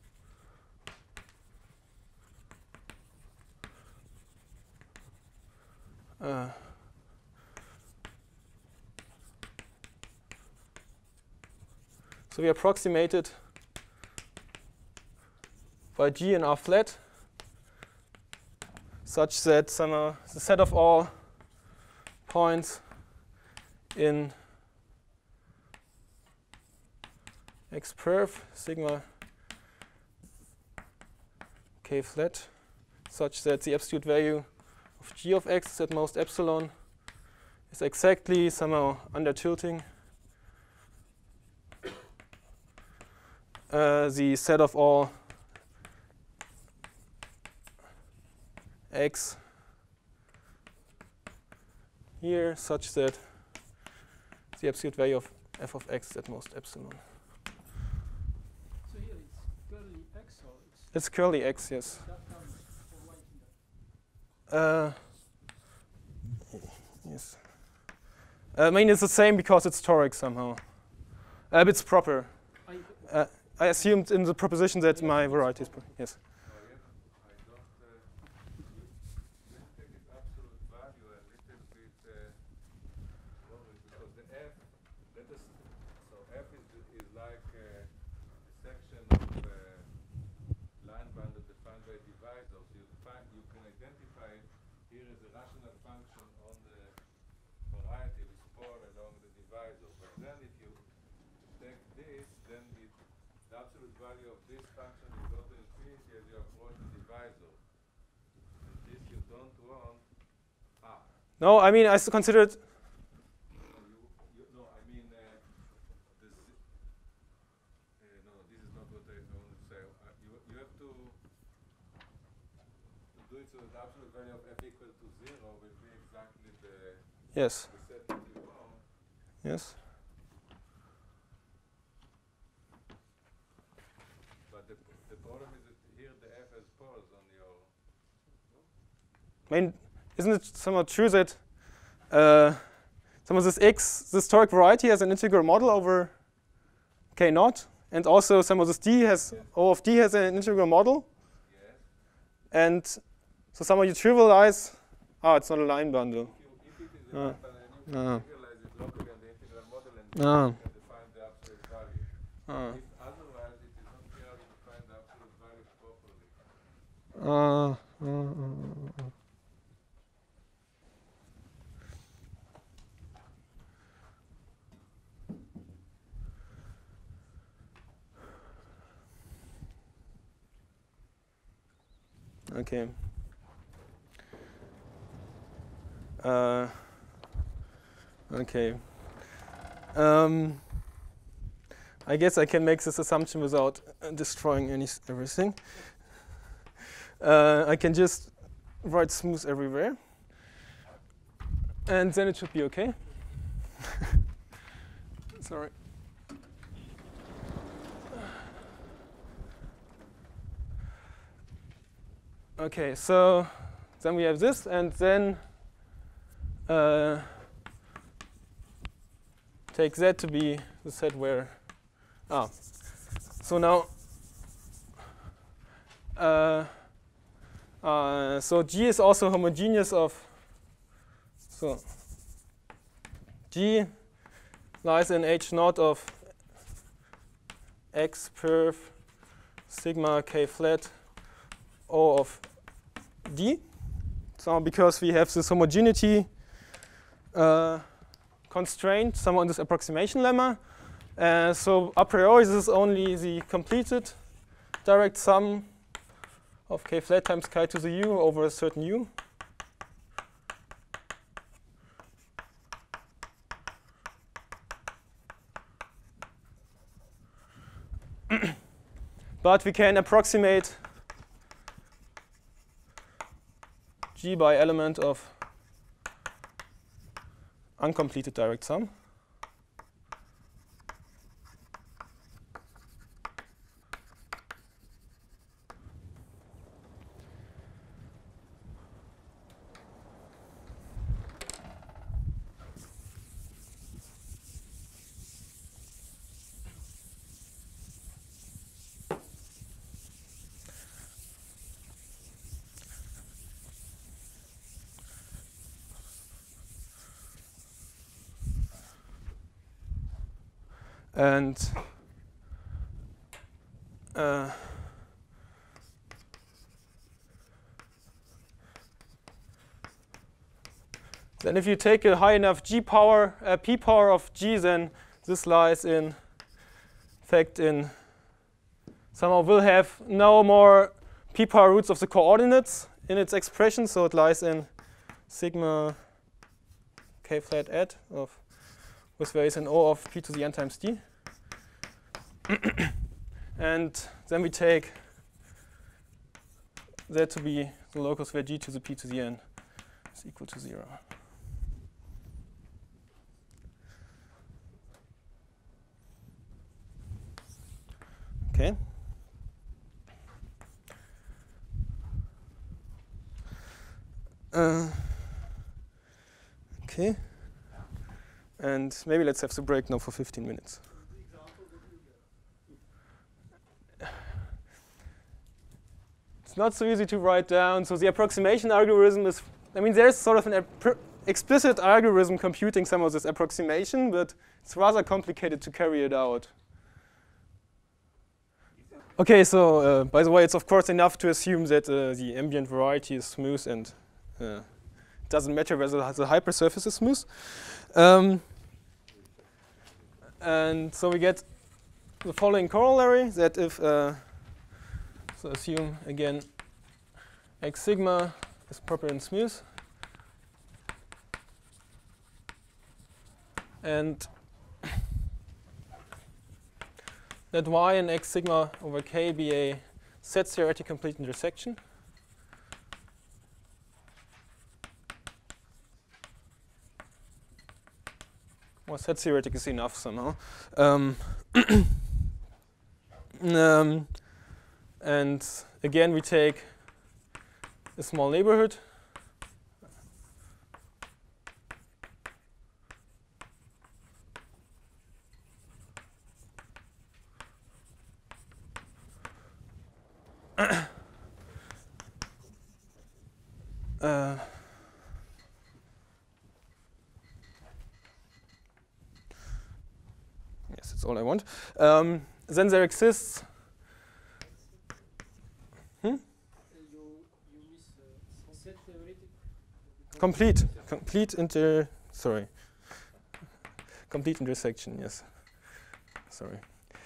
so we approximate it by G and R flat such that somehow the set of all points in X perf sigma K flat such that the absolute value of G of X is at most epsilon is exactly somehow under tilting the set of all X here such that the absolute value of f of X is at most epsilon. So here it's curly X or It's curly X, yes. that comes for y tilde? Yes. I mean, it's the same because it's toric somehow. It's proper. I assumed in the proposition that my variety is proper. Yes. I don't identify it here as a rational function on the variety with spore along the divisor. But then if you take this, then the absolute value of this function will go to infinity as you approach the divisor. And this you don't want. No, I mean, I considered. No, I mean, no, this is not what I want to say. You have to do it so that the absolute value of f equal to 0 will be exactly the Yes. set that you want. Yes. But the problem is that here the f has poles on your. I mean, isn't it somewhat true that some of this x, this toric variety, has an integral model over k naught, and also some of this d has O of d has an integral model, Yes. and so somehow you trivialize. It's not a line bundle. If it is a line bundle, you can trivialize it locally on the integral model and you can define the absolute value. If otherwise, it is not clear how to define the absolute value properly. Okay. Okay. I guess I can make this assumption without destroying everything. I can just write smooth everywhere, and then it should be okay. Sorry. Okay, so then we have this, and then take Z to be the set where. So now, so G is also homogeneous of. So G lies in H naught of X perf sigma K flat O of D. So because we have this homogeneity constraint somewhere in this approximation lemma, so a priori this is only the completed direct sum of K flat times chi to the u over a certain u. But we can approximate G by element of uncompleted direct sum. And then if you take a high enough p power of G, then this lies in fact in somehow will have no more p power roots of the coordinates in its expression, so it lies in sigma K flat at of with where is an O of p to the n times d. And then we take that to be the locus where g to the p to the n is equal to 0. Okay. Okay. And maybe let's have the break now for 15 minutes. It's not so easy to write down. So the approximation algorithm is, I mean, there's sort of an explicit algorithm computing some of this approximation, but it's rather complicated to carry it out. Okay, so by the way, it's of course enough to assume that the ambient variety is smooth and it doesn't matter whether the hypersurface is smooth. And so we get the following corollary, that if, so assume again X sigma is proper and smooth, and that Y and X sigma over K be a set theoretic complete intersection. Well, set theoretic is enough somehow. And again, we take a small neighborhood. Yes, that's all I want. Then there exists. You miss set theoretic. Complete intersection. Yes. Sorry.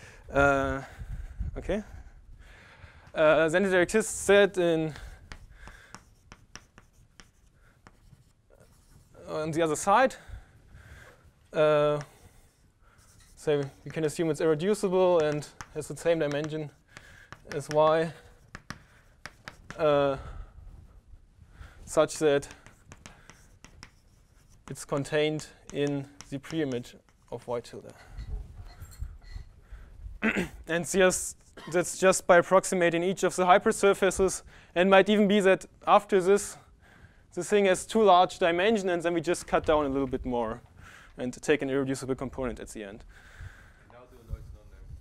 Okay. Then there exists set in on the other side. So we can assume it's irreducible and has the same dimension as Y, such that it's contained in the preimage of Y tilde. And that's just by approximating each of the hypersurfaces, and might even be that after this, the thing has too large dimension, and then we just cut down a little bit more and take an irreducible component at the end. And how do you know it's non-empty?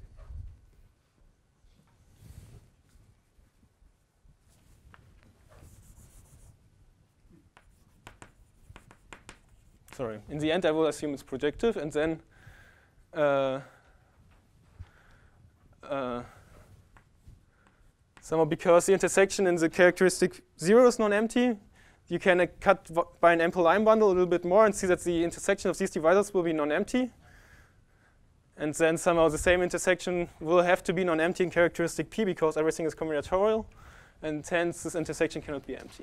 Sorry. In the end, I will assume it's projective, and then somehow because the intersection in the characteristic 0 is non-empty, you can cut by an ample line bundle a little bit more and see that the intersection of these divisors will be non-empty. And then somehow the same intersection will have to be non-empty in characteristic P because everything is combinatorial, and hence this intersection cannot be empty.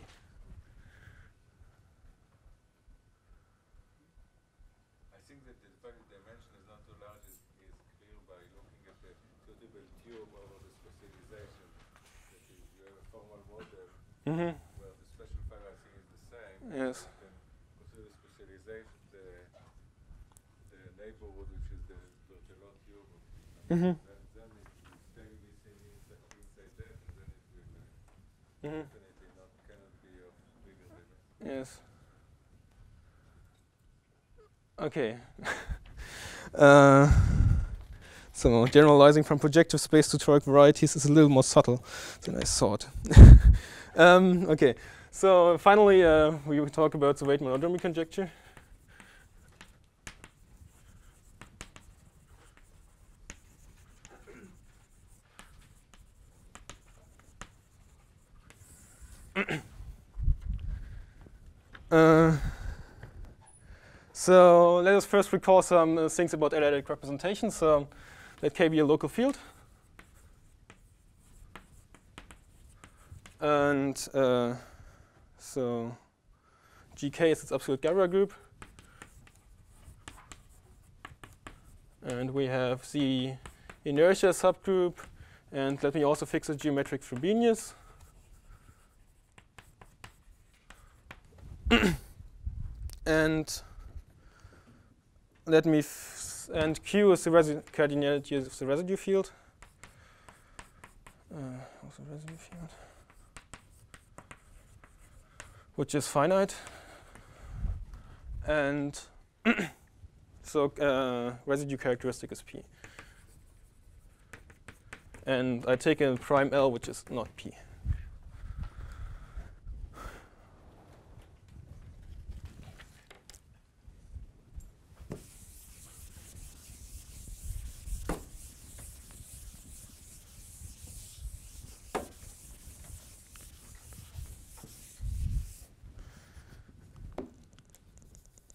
I think that the fact that dimension is not too large is clear by looking at the suitable tube over the specialization. That is, you have a formal model where the special financing is the same. Yes. You can consider specialization the neighborhood, which is the Berthelot tube. Then it will stay within inside that, and then it will definitely cannot be of bigger dimension. Yes. Okay. So generalizing from projective space to toric varieties is a little more subtle than I thought. Okay. So finally, we will talk about the weight monodromy conjecture. So let us first recall some things about analytic representations. Let K be a local field. And so GK is its absolute Gabor group. And we have the inertia subgroup. And let me also fix the geometric Frobenius. And let me and Q is the cardinality of the residue field. Also residue field, which is finite. And so residue characteristic is P. And I take a prime L, which is not P.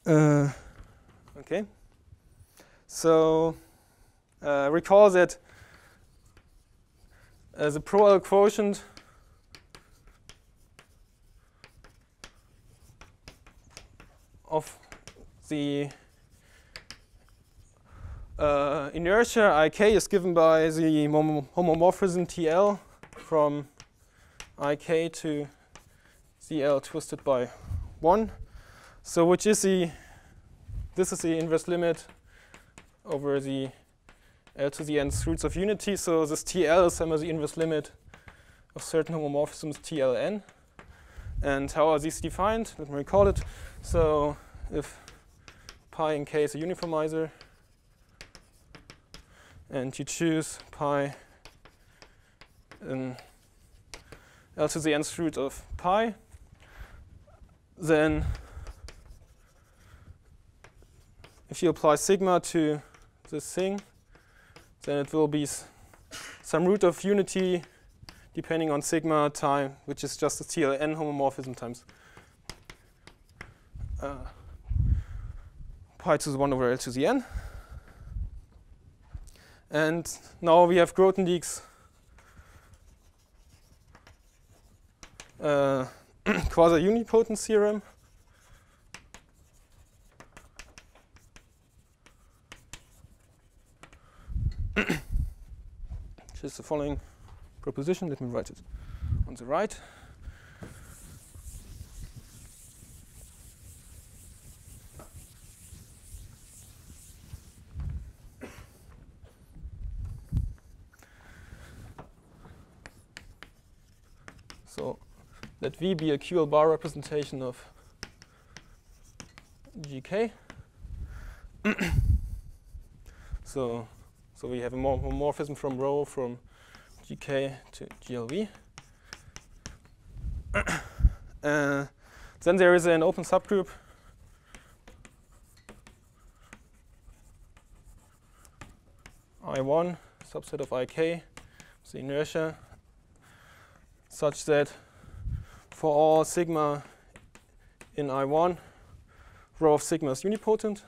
Okay. So recall that the Pro-L quotient of the inertia Ik is given by the homomorphism TL from Ik to CL twisted by 1. So which is this is the inverse limit over the L to the nth roots of unity. So this TL is the inverse limit of certain homomorphisms TLN. And how are these defined? Let me recall it. So if pi in K is a uniformizer, and you choose pi in L to the nth root of pi, then if you apply sigma to this thing, then it will be some root of unity depending on sigma time, which is just a TLN homomorphism times pi to the 1 over L to the n. And now we have Grothendieck's quasi-unipotent theorem. Which is the following proposition. Let me write it on the right. So let V be a QL bar representation of GK. So we have a homomorphism from rho from GK to GLV. Then there is an open subgroup I1, subset of Ik, the inertia, such that for all sigma in I1, rho of sigma is unipotent.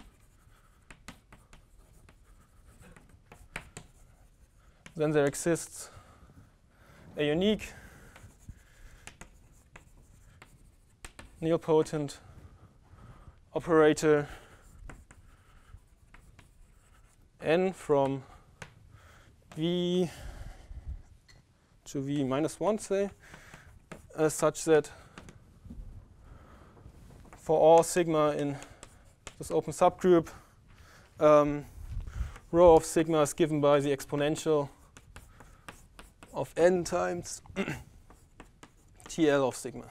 Then there exists a unique nilpotent operator n from V to V minus 1, say, such that for all sigma in this open subgroup, rho of sigma is given by the exponential of n times TL of sigma.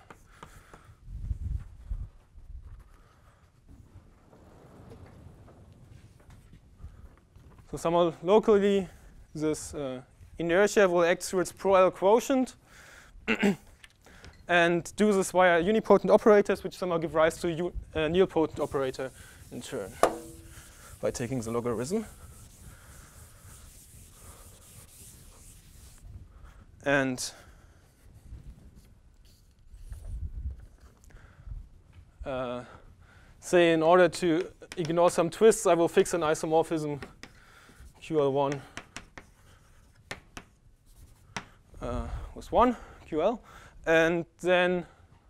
So somehow locally, this inertia will act through its Pro-L quotient and do this via unipotent operators, which somehow give rise to a nilpotent operator in turn by taking the logarithm. And say in order to ignore some twists, I will fix an isomorphism QL1 with 1 QL, and then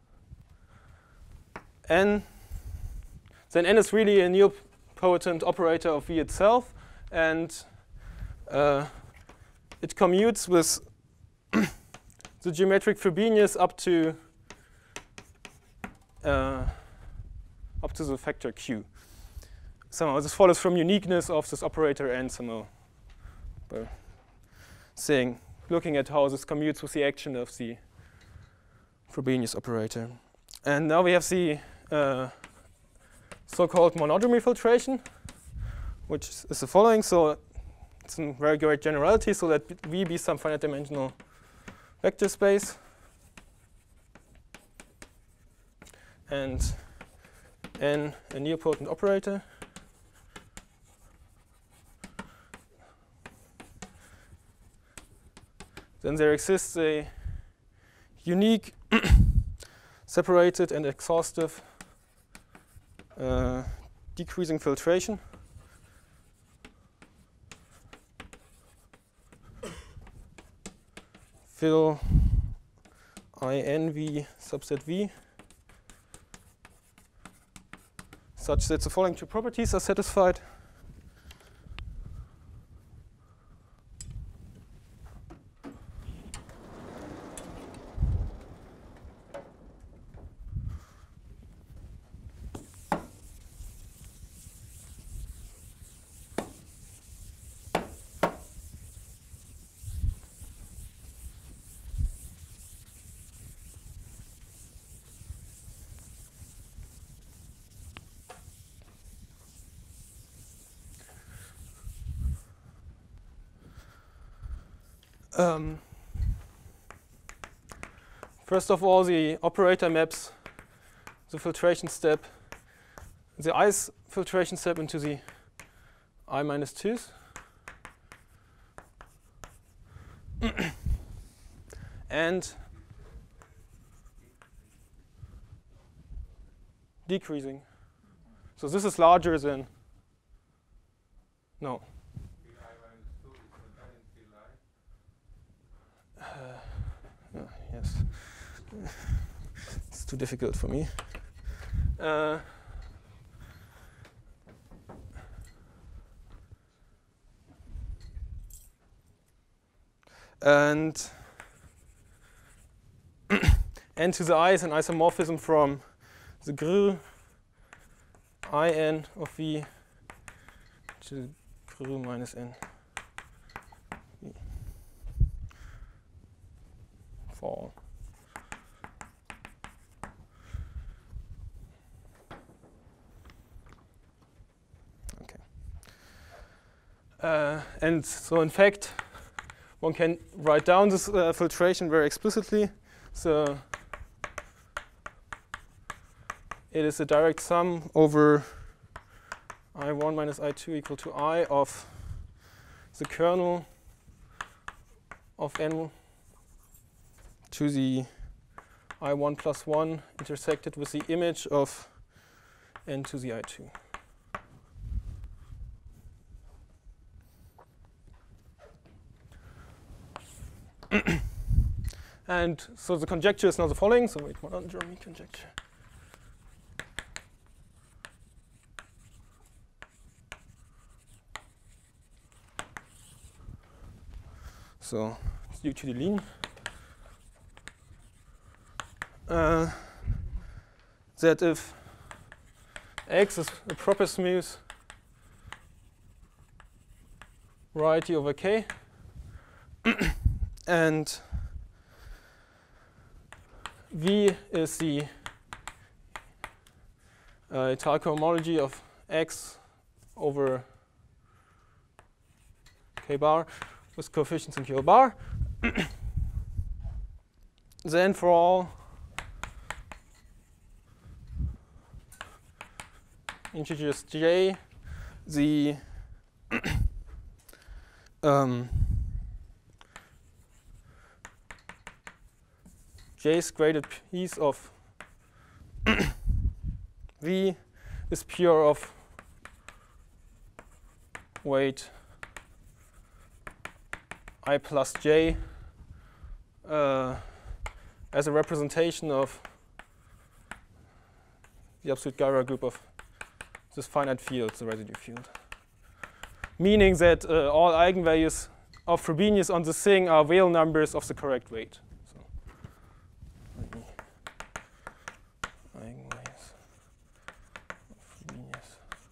n is really a nilpotent operator of V itself, and it commutes with the geometric Frobenius up to the factor q. Somehow this follows from uniqueness of this operator n somehow by looking at how this commutes with the action of the Frobenius operator. And now we have the so-called monodromy filtration, which is the following. So it's in very great generality, so that V be some finite dimensional vector space, and n a nilpotent operator. Then there exists a unique separated and exhaustive decreasing filtration. Fill INV subset V such that the following two properties are satisfied. First of all, the operator maps the filtration step, the i's filtration step into the I minus 2's. And decreasing. So this is larger than, no. Yes. It's too difficult for me. And n to the I is an isomorphism from the GRU in of V to GRU minus n V for all. Okay. And so in fact, one can write down this filtration very explicitly. So it is a direct sum over I1 minus I2 equal to I of the kernel of n to the I1 plus 1 intersected with the image of n to the I2. And so the conjecture is now the following. So wait, what on German conjecture? So it's due to the lean. That if X is a proper smooth variety over K, and V is the Étale cohomology of X over K bar with coefficients in Q bar. Then for all integers j, the j's graded piece of V is pure of weight I plus j as a representation of the absolute Gyra group of this finite field, the residue field. Meaning that all eigenvalues of Frobenius on the thing are Weyl numbers of the correct weight. So let me eigenvalues of Frobenius.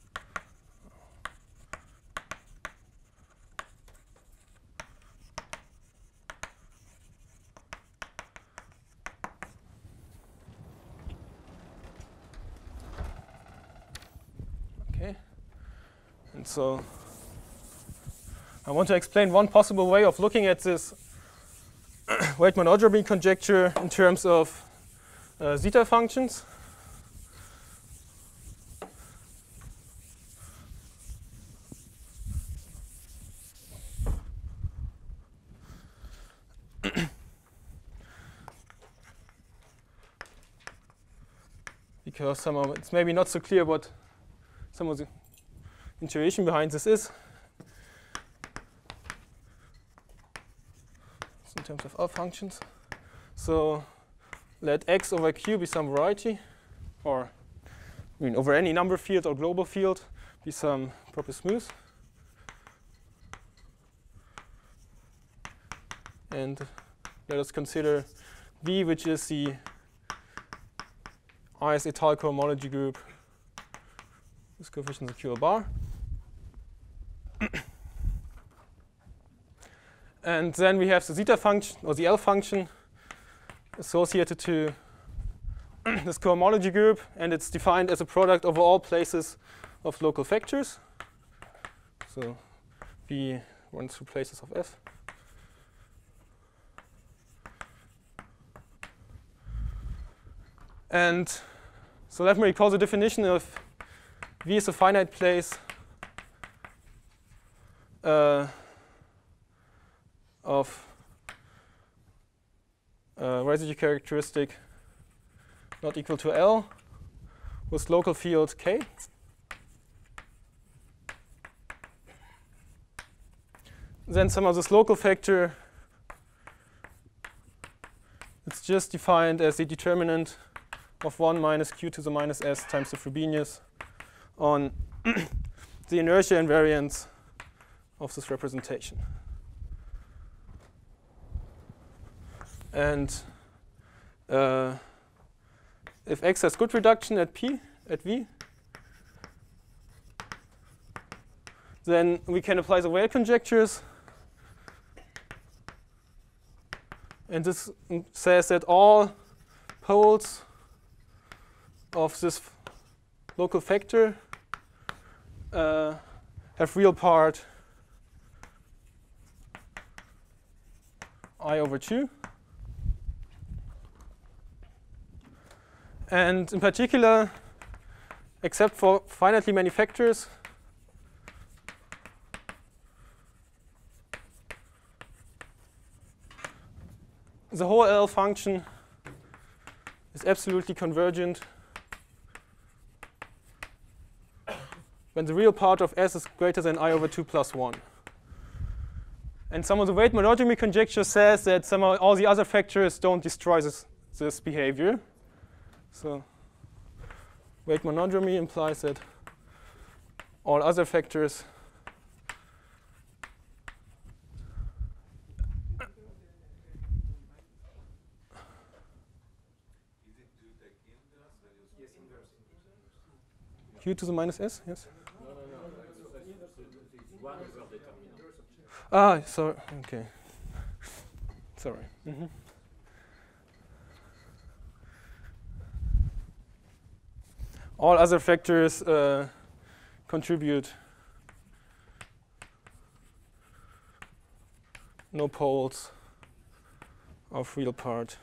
Okay, and so I want to explain one possible way of looking at this Waitman-Odrobin conjecture in terms of zeta functions. because somehow it's maybe not so clear what some of the intuition behind this is. In terms of our functions. So let x over q be some variety, or I mean over any number field or global field be some proper smooth. And let us consider V, which is the IS étale cohomology group with coefficients of Q bar. And then we have the zeta function, or the L function, associated to this cohomology group, and it's defined as a product over all places of local factors. So V runs through places of F. And so let me recall the definition of V is a finite place of residue characteristic not equal to L with local field K. Then some of this local factor, it's just defined as the determinant of 1 minus q to the minus s times the Frobenius on the inertia invariance of this representation. And if x has good reduction at V, then we can apply the Weyl conjectures. And this says that all poles of this local factor have real part I over 2. And in particular, except for finitely many factors, the whole L function is absolutely convergent when the real part of S is greater than I over 2 plus 1. And some of the weight monodromy conjecture says that somehow all the other factors don't destroy this behavior. So weight monodromy implies that all other factors q to the minus s, yes? Ah, sorry, okay. Sorry. All other factors contribute no poles of real part.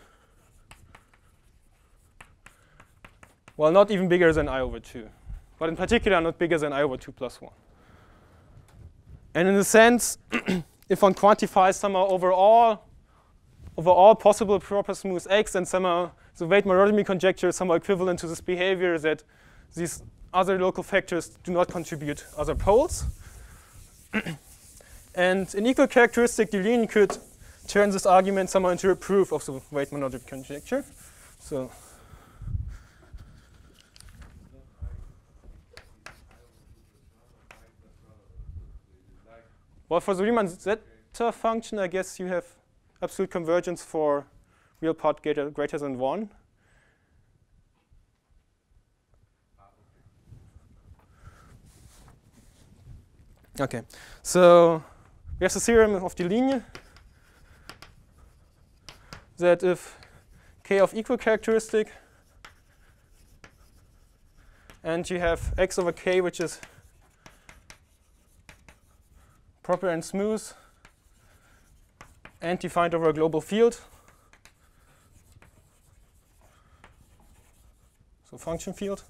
Well, not even bigger than I over 2. But in particular, not bigger than I over 2 plus 1. And in a sense, if one quantifies somehow over all possible proper smooth x, then somehow the weight monodromy conjecture is somehow equivalent to this behavior that these other local factors do not contribute other poles. And in equal characteristic, Deligne could turn this argument somehow into a proof of the weight monodromy conjecture. So well, for the Riemann zeta function, I guess you have absolute convergence for real part greater than 1. Okay, so we have the theorem of Deligne that if k of equal characteristic and you have x over k, which is proper and smooth and defined over a global field, so function field,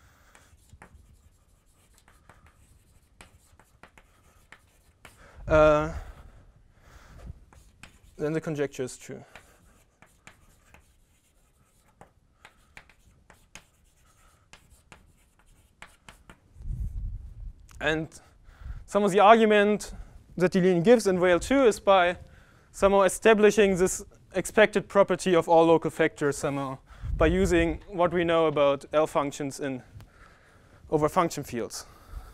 then the conjecture is true. And some of the argument that Deligne gives in Weyl 2 is by somehow establishing this expected property of all local factors somehow by using what we know about L functions over function fields.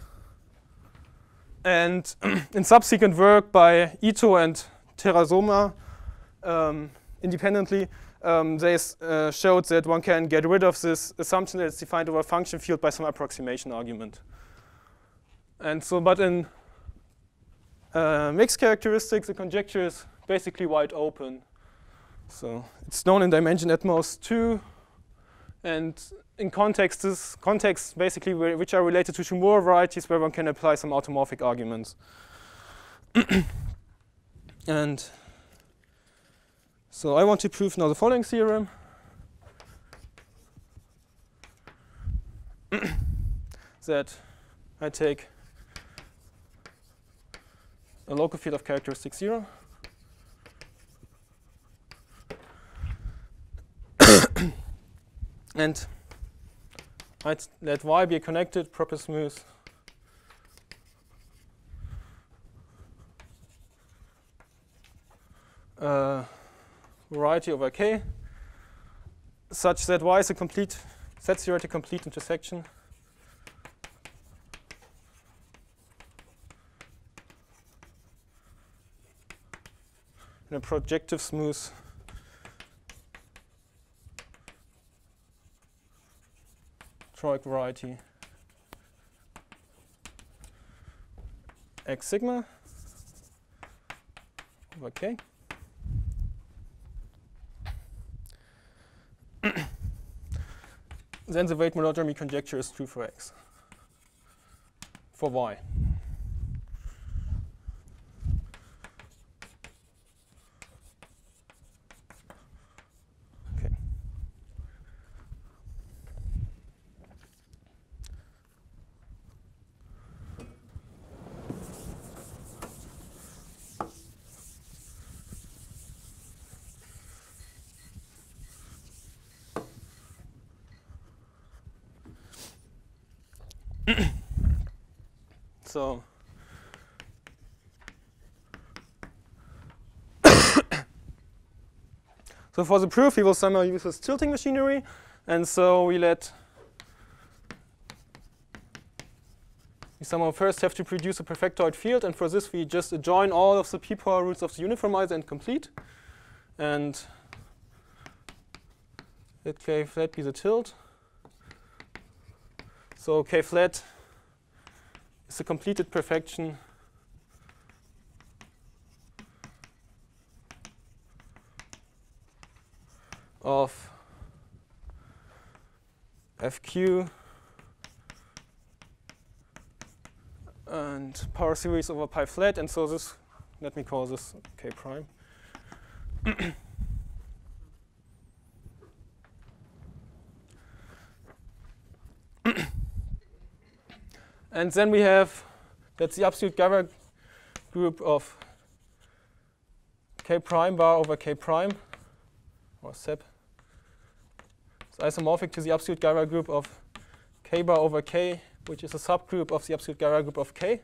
And in subsequent work by Ito and Terasoma, independently, they showed that one can get rid of this assumption that it's defined over a function field by some approximation argument. And so, but in mixed characteristics, the conjecture is basically wide open. So it's known in dimension at most 2. And in contexts basically which are related to Shimura varieties where one can apply some automorphic arguments. And so I want to prove now the following theorem. That I take a local field of characteristic 0. And I'd let Y be a connected, proper smooth variety over K, such that Y is a complete set-theoretic complete intersection in a projective smooth toric variety X sigma over K. Then the weight monodromy conjecture is true for X, for Y. Okay. So so for the proof, we will somehow use this tilting machinery, and so we somehow first have to produce a perfectoid field, and for this we just adjoin all of the p-power roots of the uniformizer and complete, and let K flat be the tilt. So K flat is a completed perfection of FQ and power series over pi flat, and so this, let me call this K prime. And then we have, that's the absolute Geiger group of K prime bar over K prime, or SEP. It's isomorphic to the absolute Geiger group of K bar over K, which is a subgroup of the absolute Geiger group of K.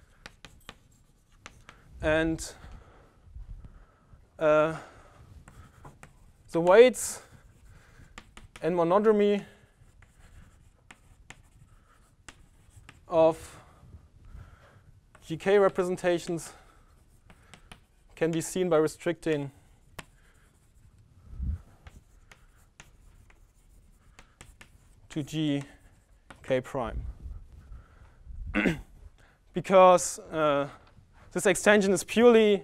And the weights and monodromy of GK representations can be seen by restricting to G K prime. Because this extension is purely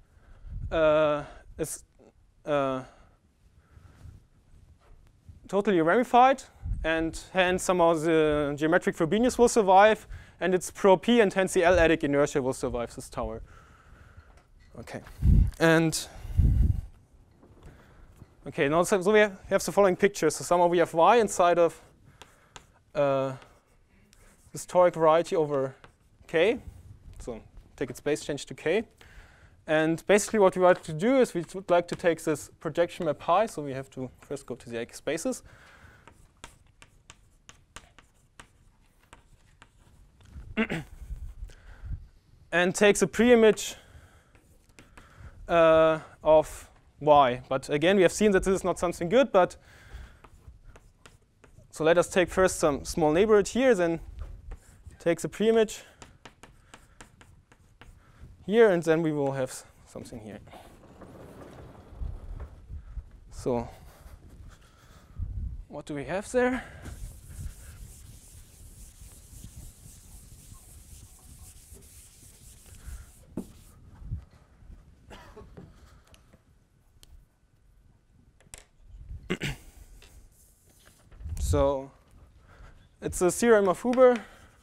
totally ramified, and hence somehow the geometric Frobenius will survive, and it's pro P, and hence the L-adic inertia will survive this tower. Okay, and okay, now so we have the following picture. So somehow we have Y inside of this toric variety over K. So take its base change to K. And basically what we want to do is we would like to take this projection map pi, so we have to first go to the X spaces. and takes a pre-image of y. But again, we have seen that this is not something good. But so let us take first some small neighborhood here, then takes a pre-image here, and then we will have something here. So what do we have there? So it's a theorem of Huber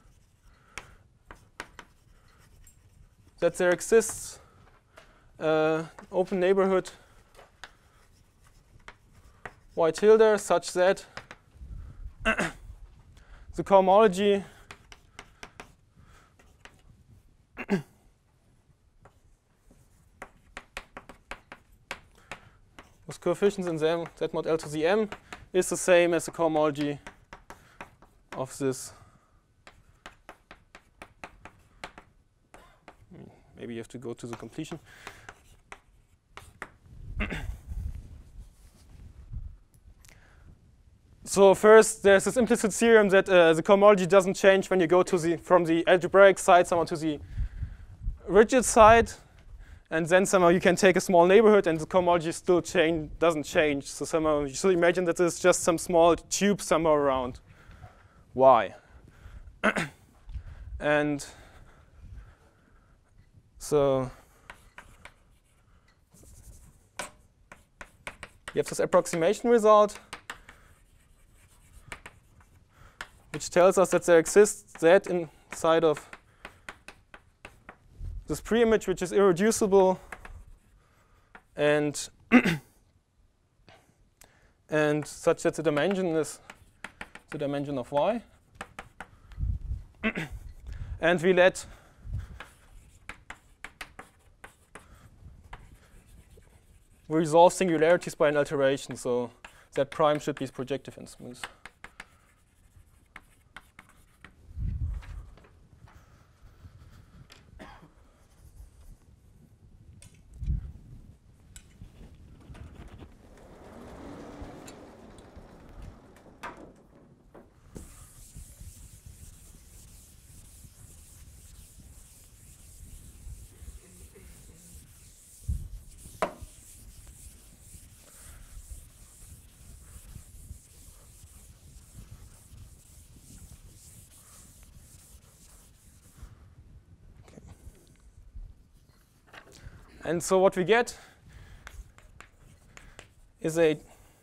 that there exists an open neighborhood y tilde such that the cohomology with coefficients in z mod L to the m is the same as the cohomology of this. Maybe you have to go to the completion. So first, there's this implicit theorem that the cohomology doesn't change when you go to from the algebraic side somehow to the rigid side, and then somehow you can take a small neighborhood and the cohomology still doesn't change. So somehow you should imagine that there's just some small tube somewhere around y. And so you have this approximation result, which tells us that there exists z inside of this pre-image, which is irreducible and and such that the dimension is the dimension of y. And we resolve singularities by an alteration, so Z prime should be projective and smooth. And so what we get is a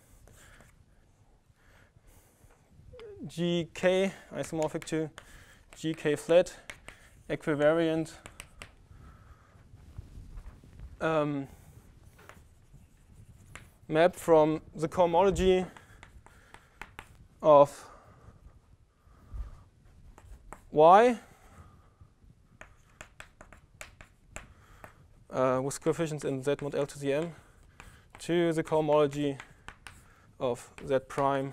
GK isomorphic to GK flat equivariant map from the cohomology of y with coefficients in Z mod L to the m to the cohomology of Z prime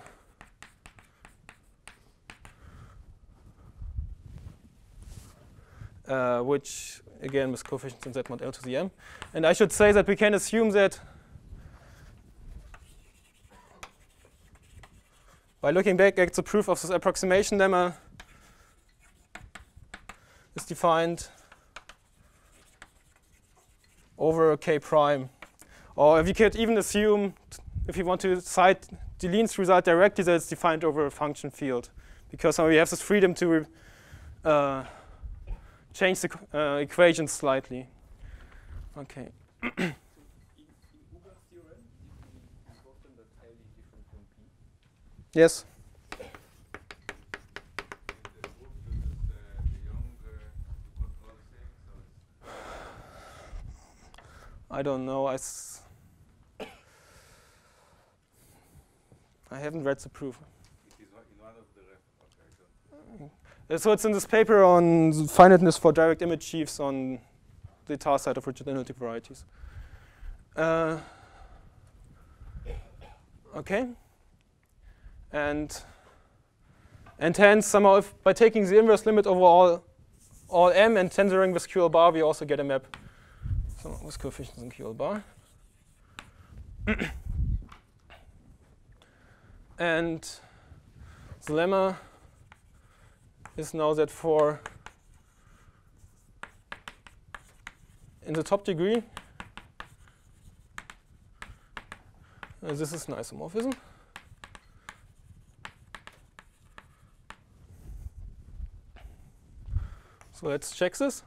which again with coefficients in Z mod L to the m. And I should say that we can assume that by looking back at the proof of this approximation lemma is defined over K prime. Or if you could even assume, if you want to cite Deligne's result directly, that it's defined over a function field. Because now we have this freedom to change the equations slightly. Okay. In Huber's theorem, is often that L is different from P? Yes. In the proof uses the Young to control things, so it's I don't know. I haven't read the proof. it is in one of the okay, So it's in this paper on finiteness for direct image sheaves on the tar side of rigid analytic varieties. Okay. And hence somehow if by taking the inverse limit over all all M and tensoring with QL bar, we also get a map with coefficients in QL bar. And the lemma is now that for in the top degree, this is an isomorphism. So let's check this.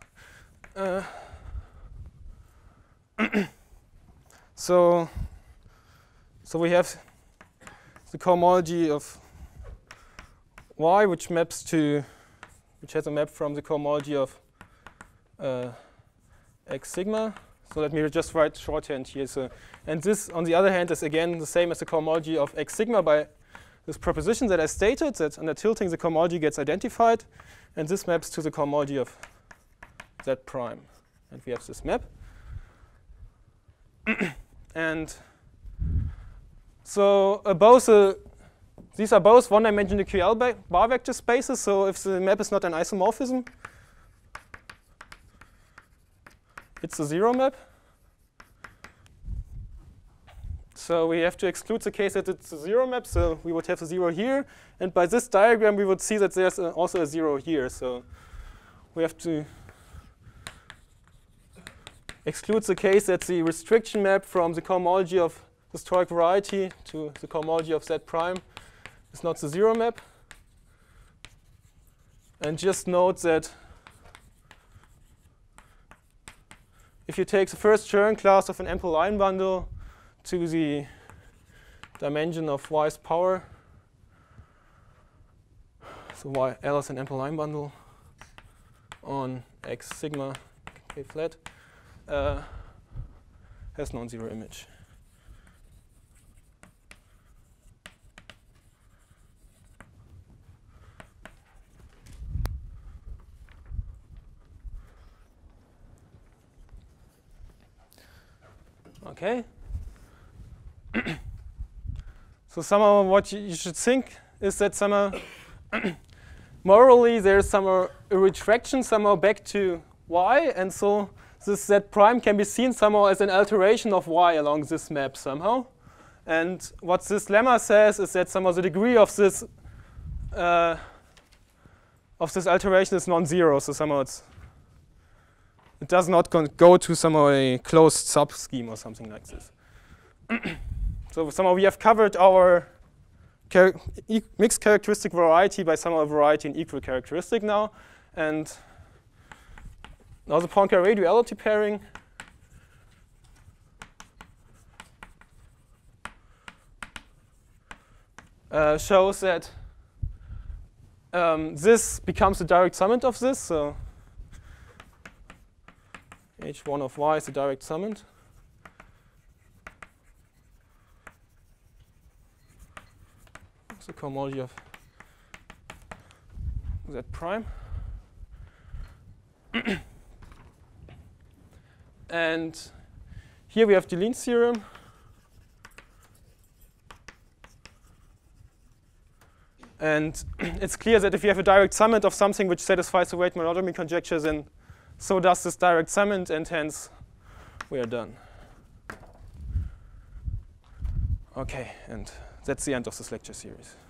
So we have the cohomology of Y, which has a map from the cohomology of X sigma. So let me just write shorthand here. So, and this, on the other hand, is again the same as the cohomology of X sigma by this proposition that I stated, that under tilting the cohomology gets identified, and this maps to the cohomology of Z prime. And we have this map. And so these are both one-dimensional QL bar vector spaces. So if the map is not an isomorphism, it's a zero map. So we have to exclude the case that it's a zero map. So we would have a zero here. And by this diagram, we would see that there's also a zero here. So we have to exclude the case that the restriction map from the cohomology of historic variety to the cohomology of Z prime is not the zero map. And just note that if you take the first Chern class of an ample line bundle to the dimension of Y's power, so L is an ample line bundle on X sigma K flat, has non-zero image. Okay. So somehow what you should think is that somehow morally there's somehow a retraction somehow back to Y, and so this Z prime can be seen somehow as an alteration of Y along this map somehow. And what this lemma says is that somehow the degree of this alteration is non-zero, so somehow it does not go to somehow a closed sub-scheme or something like this. So somehow we have covered our mixed characteristic variety by somehow a variety in equal characteristic now. And now the Poincare duality pairing shows that this becomes the direct summand of this. So H1 of Y is the direct summand. It's the cohomology of Z prime. And here we have Deligne's theorem. And it's clear that if you have a direct summand of something which satisfies the weight monodromy conjecture, then so does this direct summand, and hence we are done. Okay, and that's the end of this lecture series.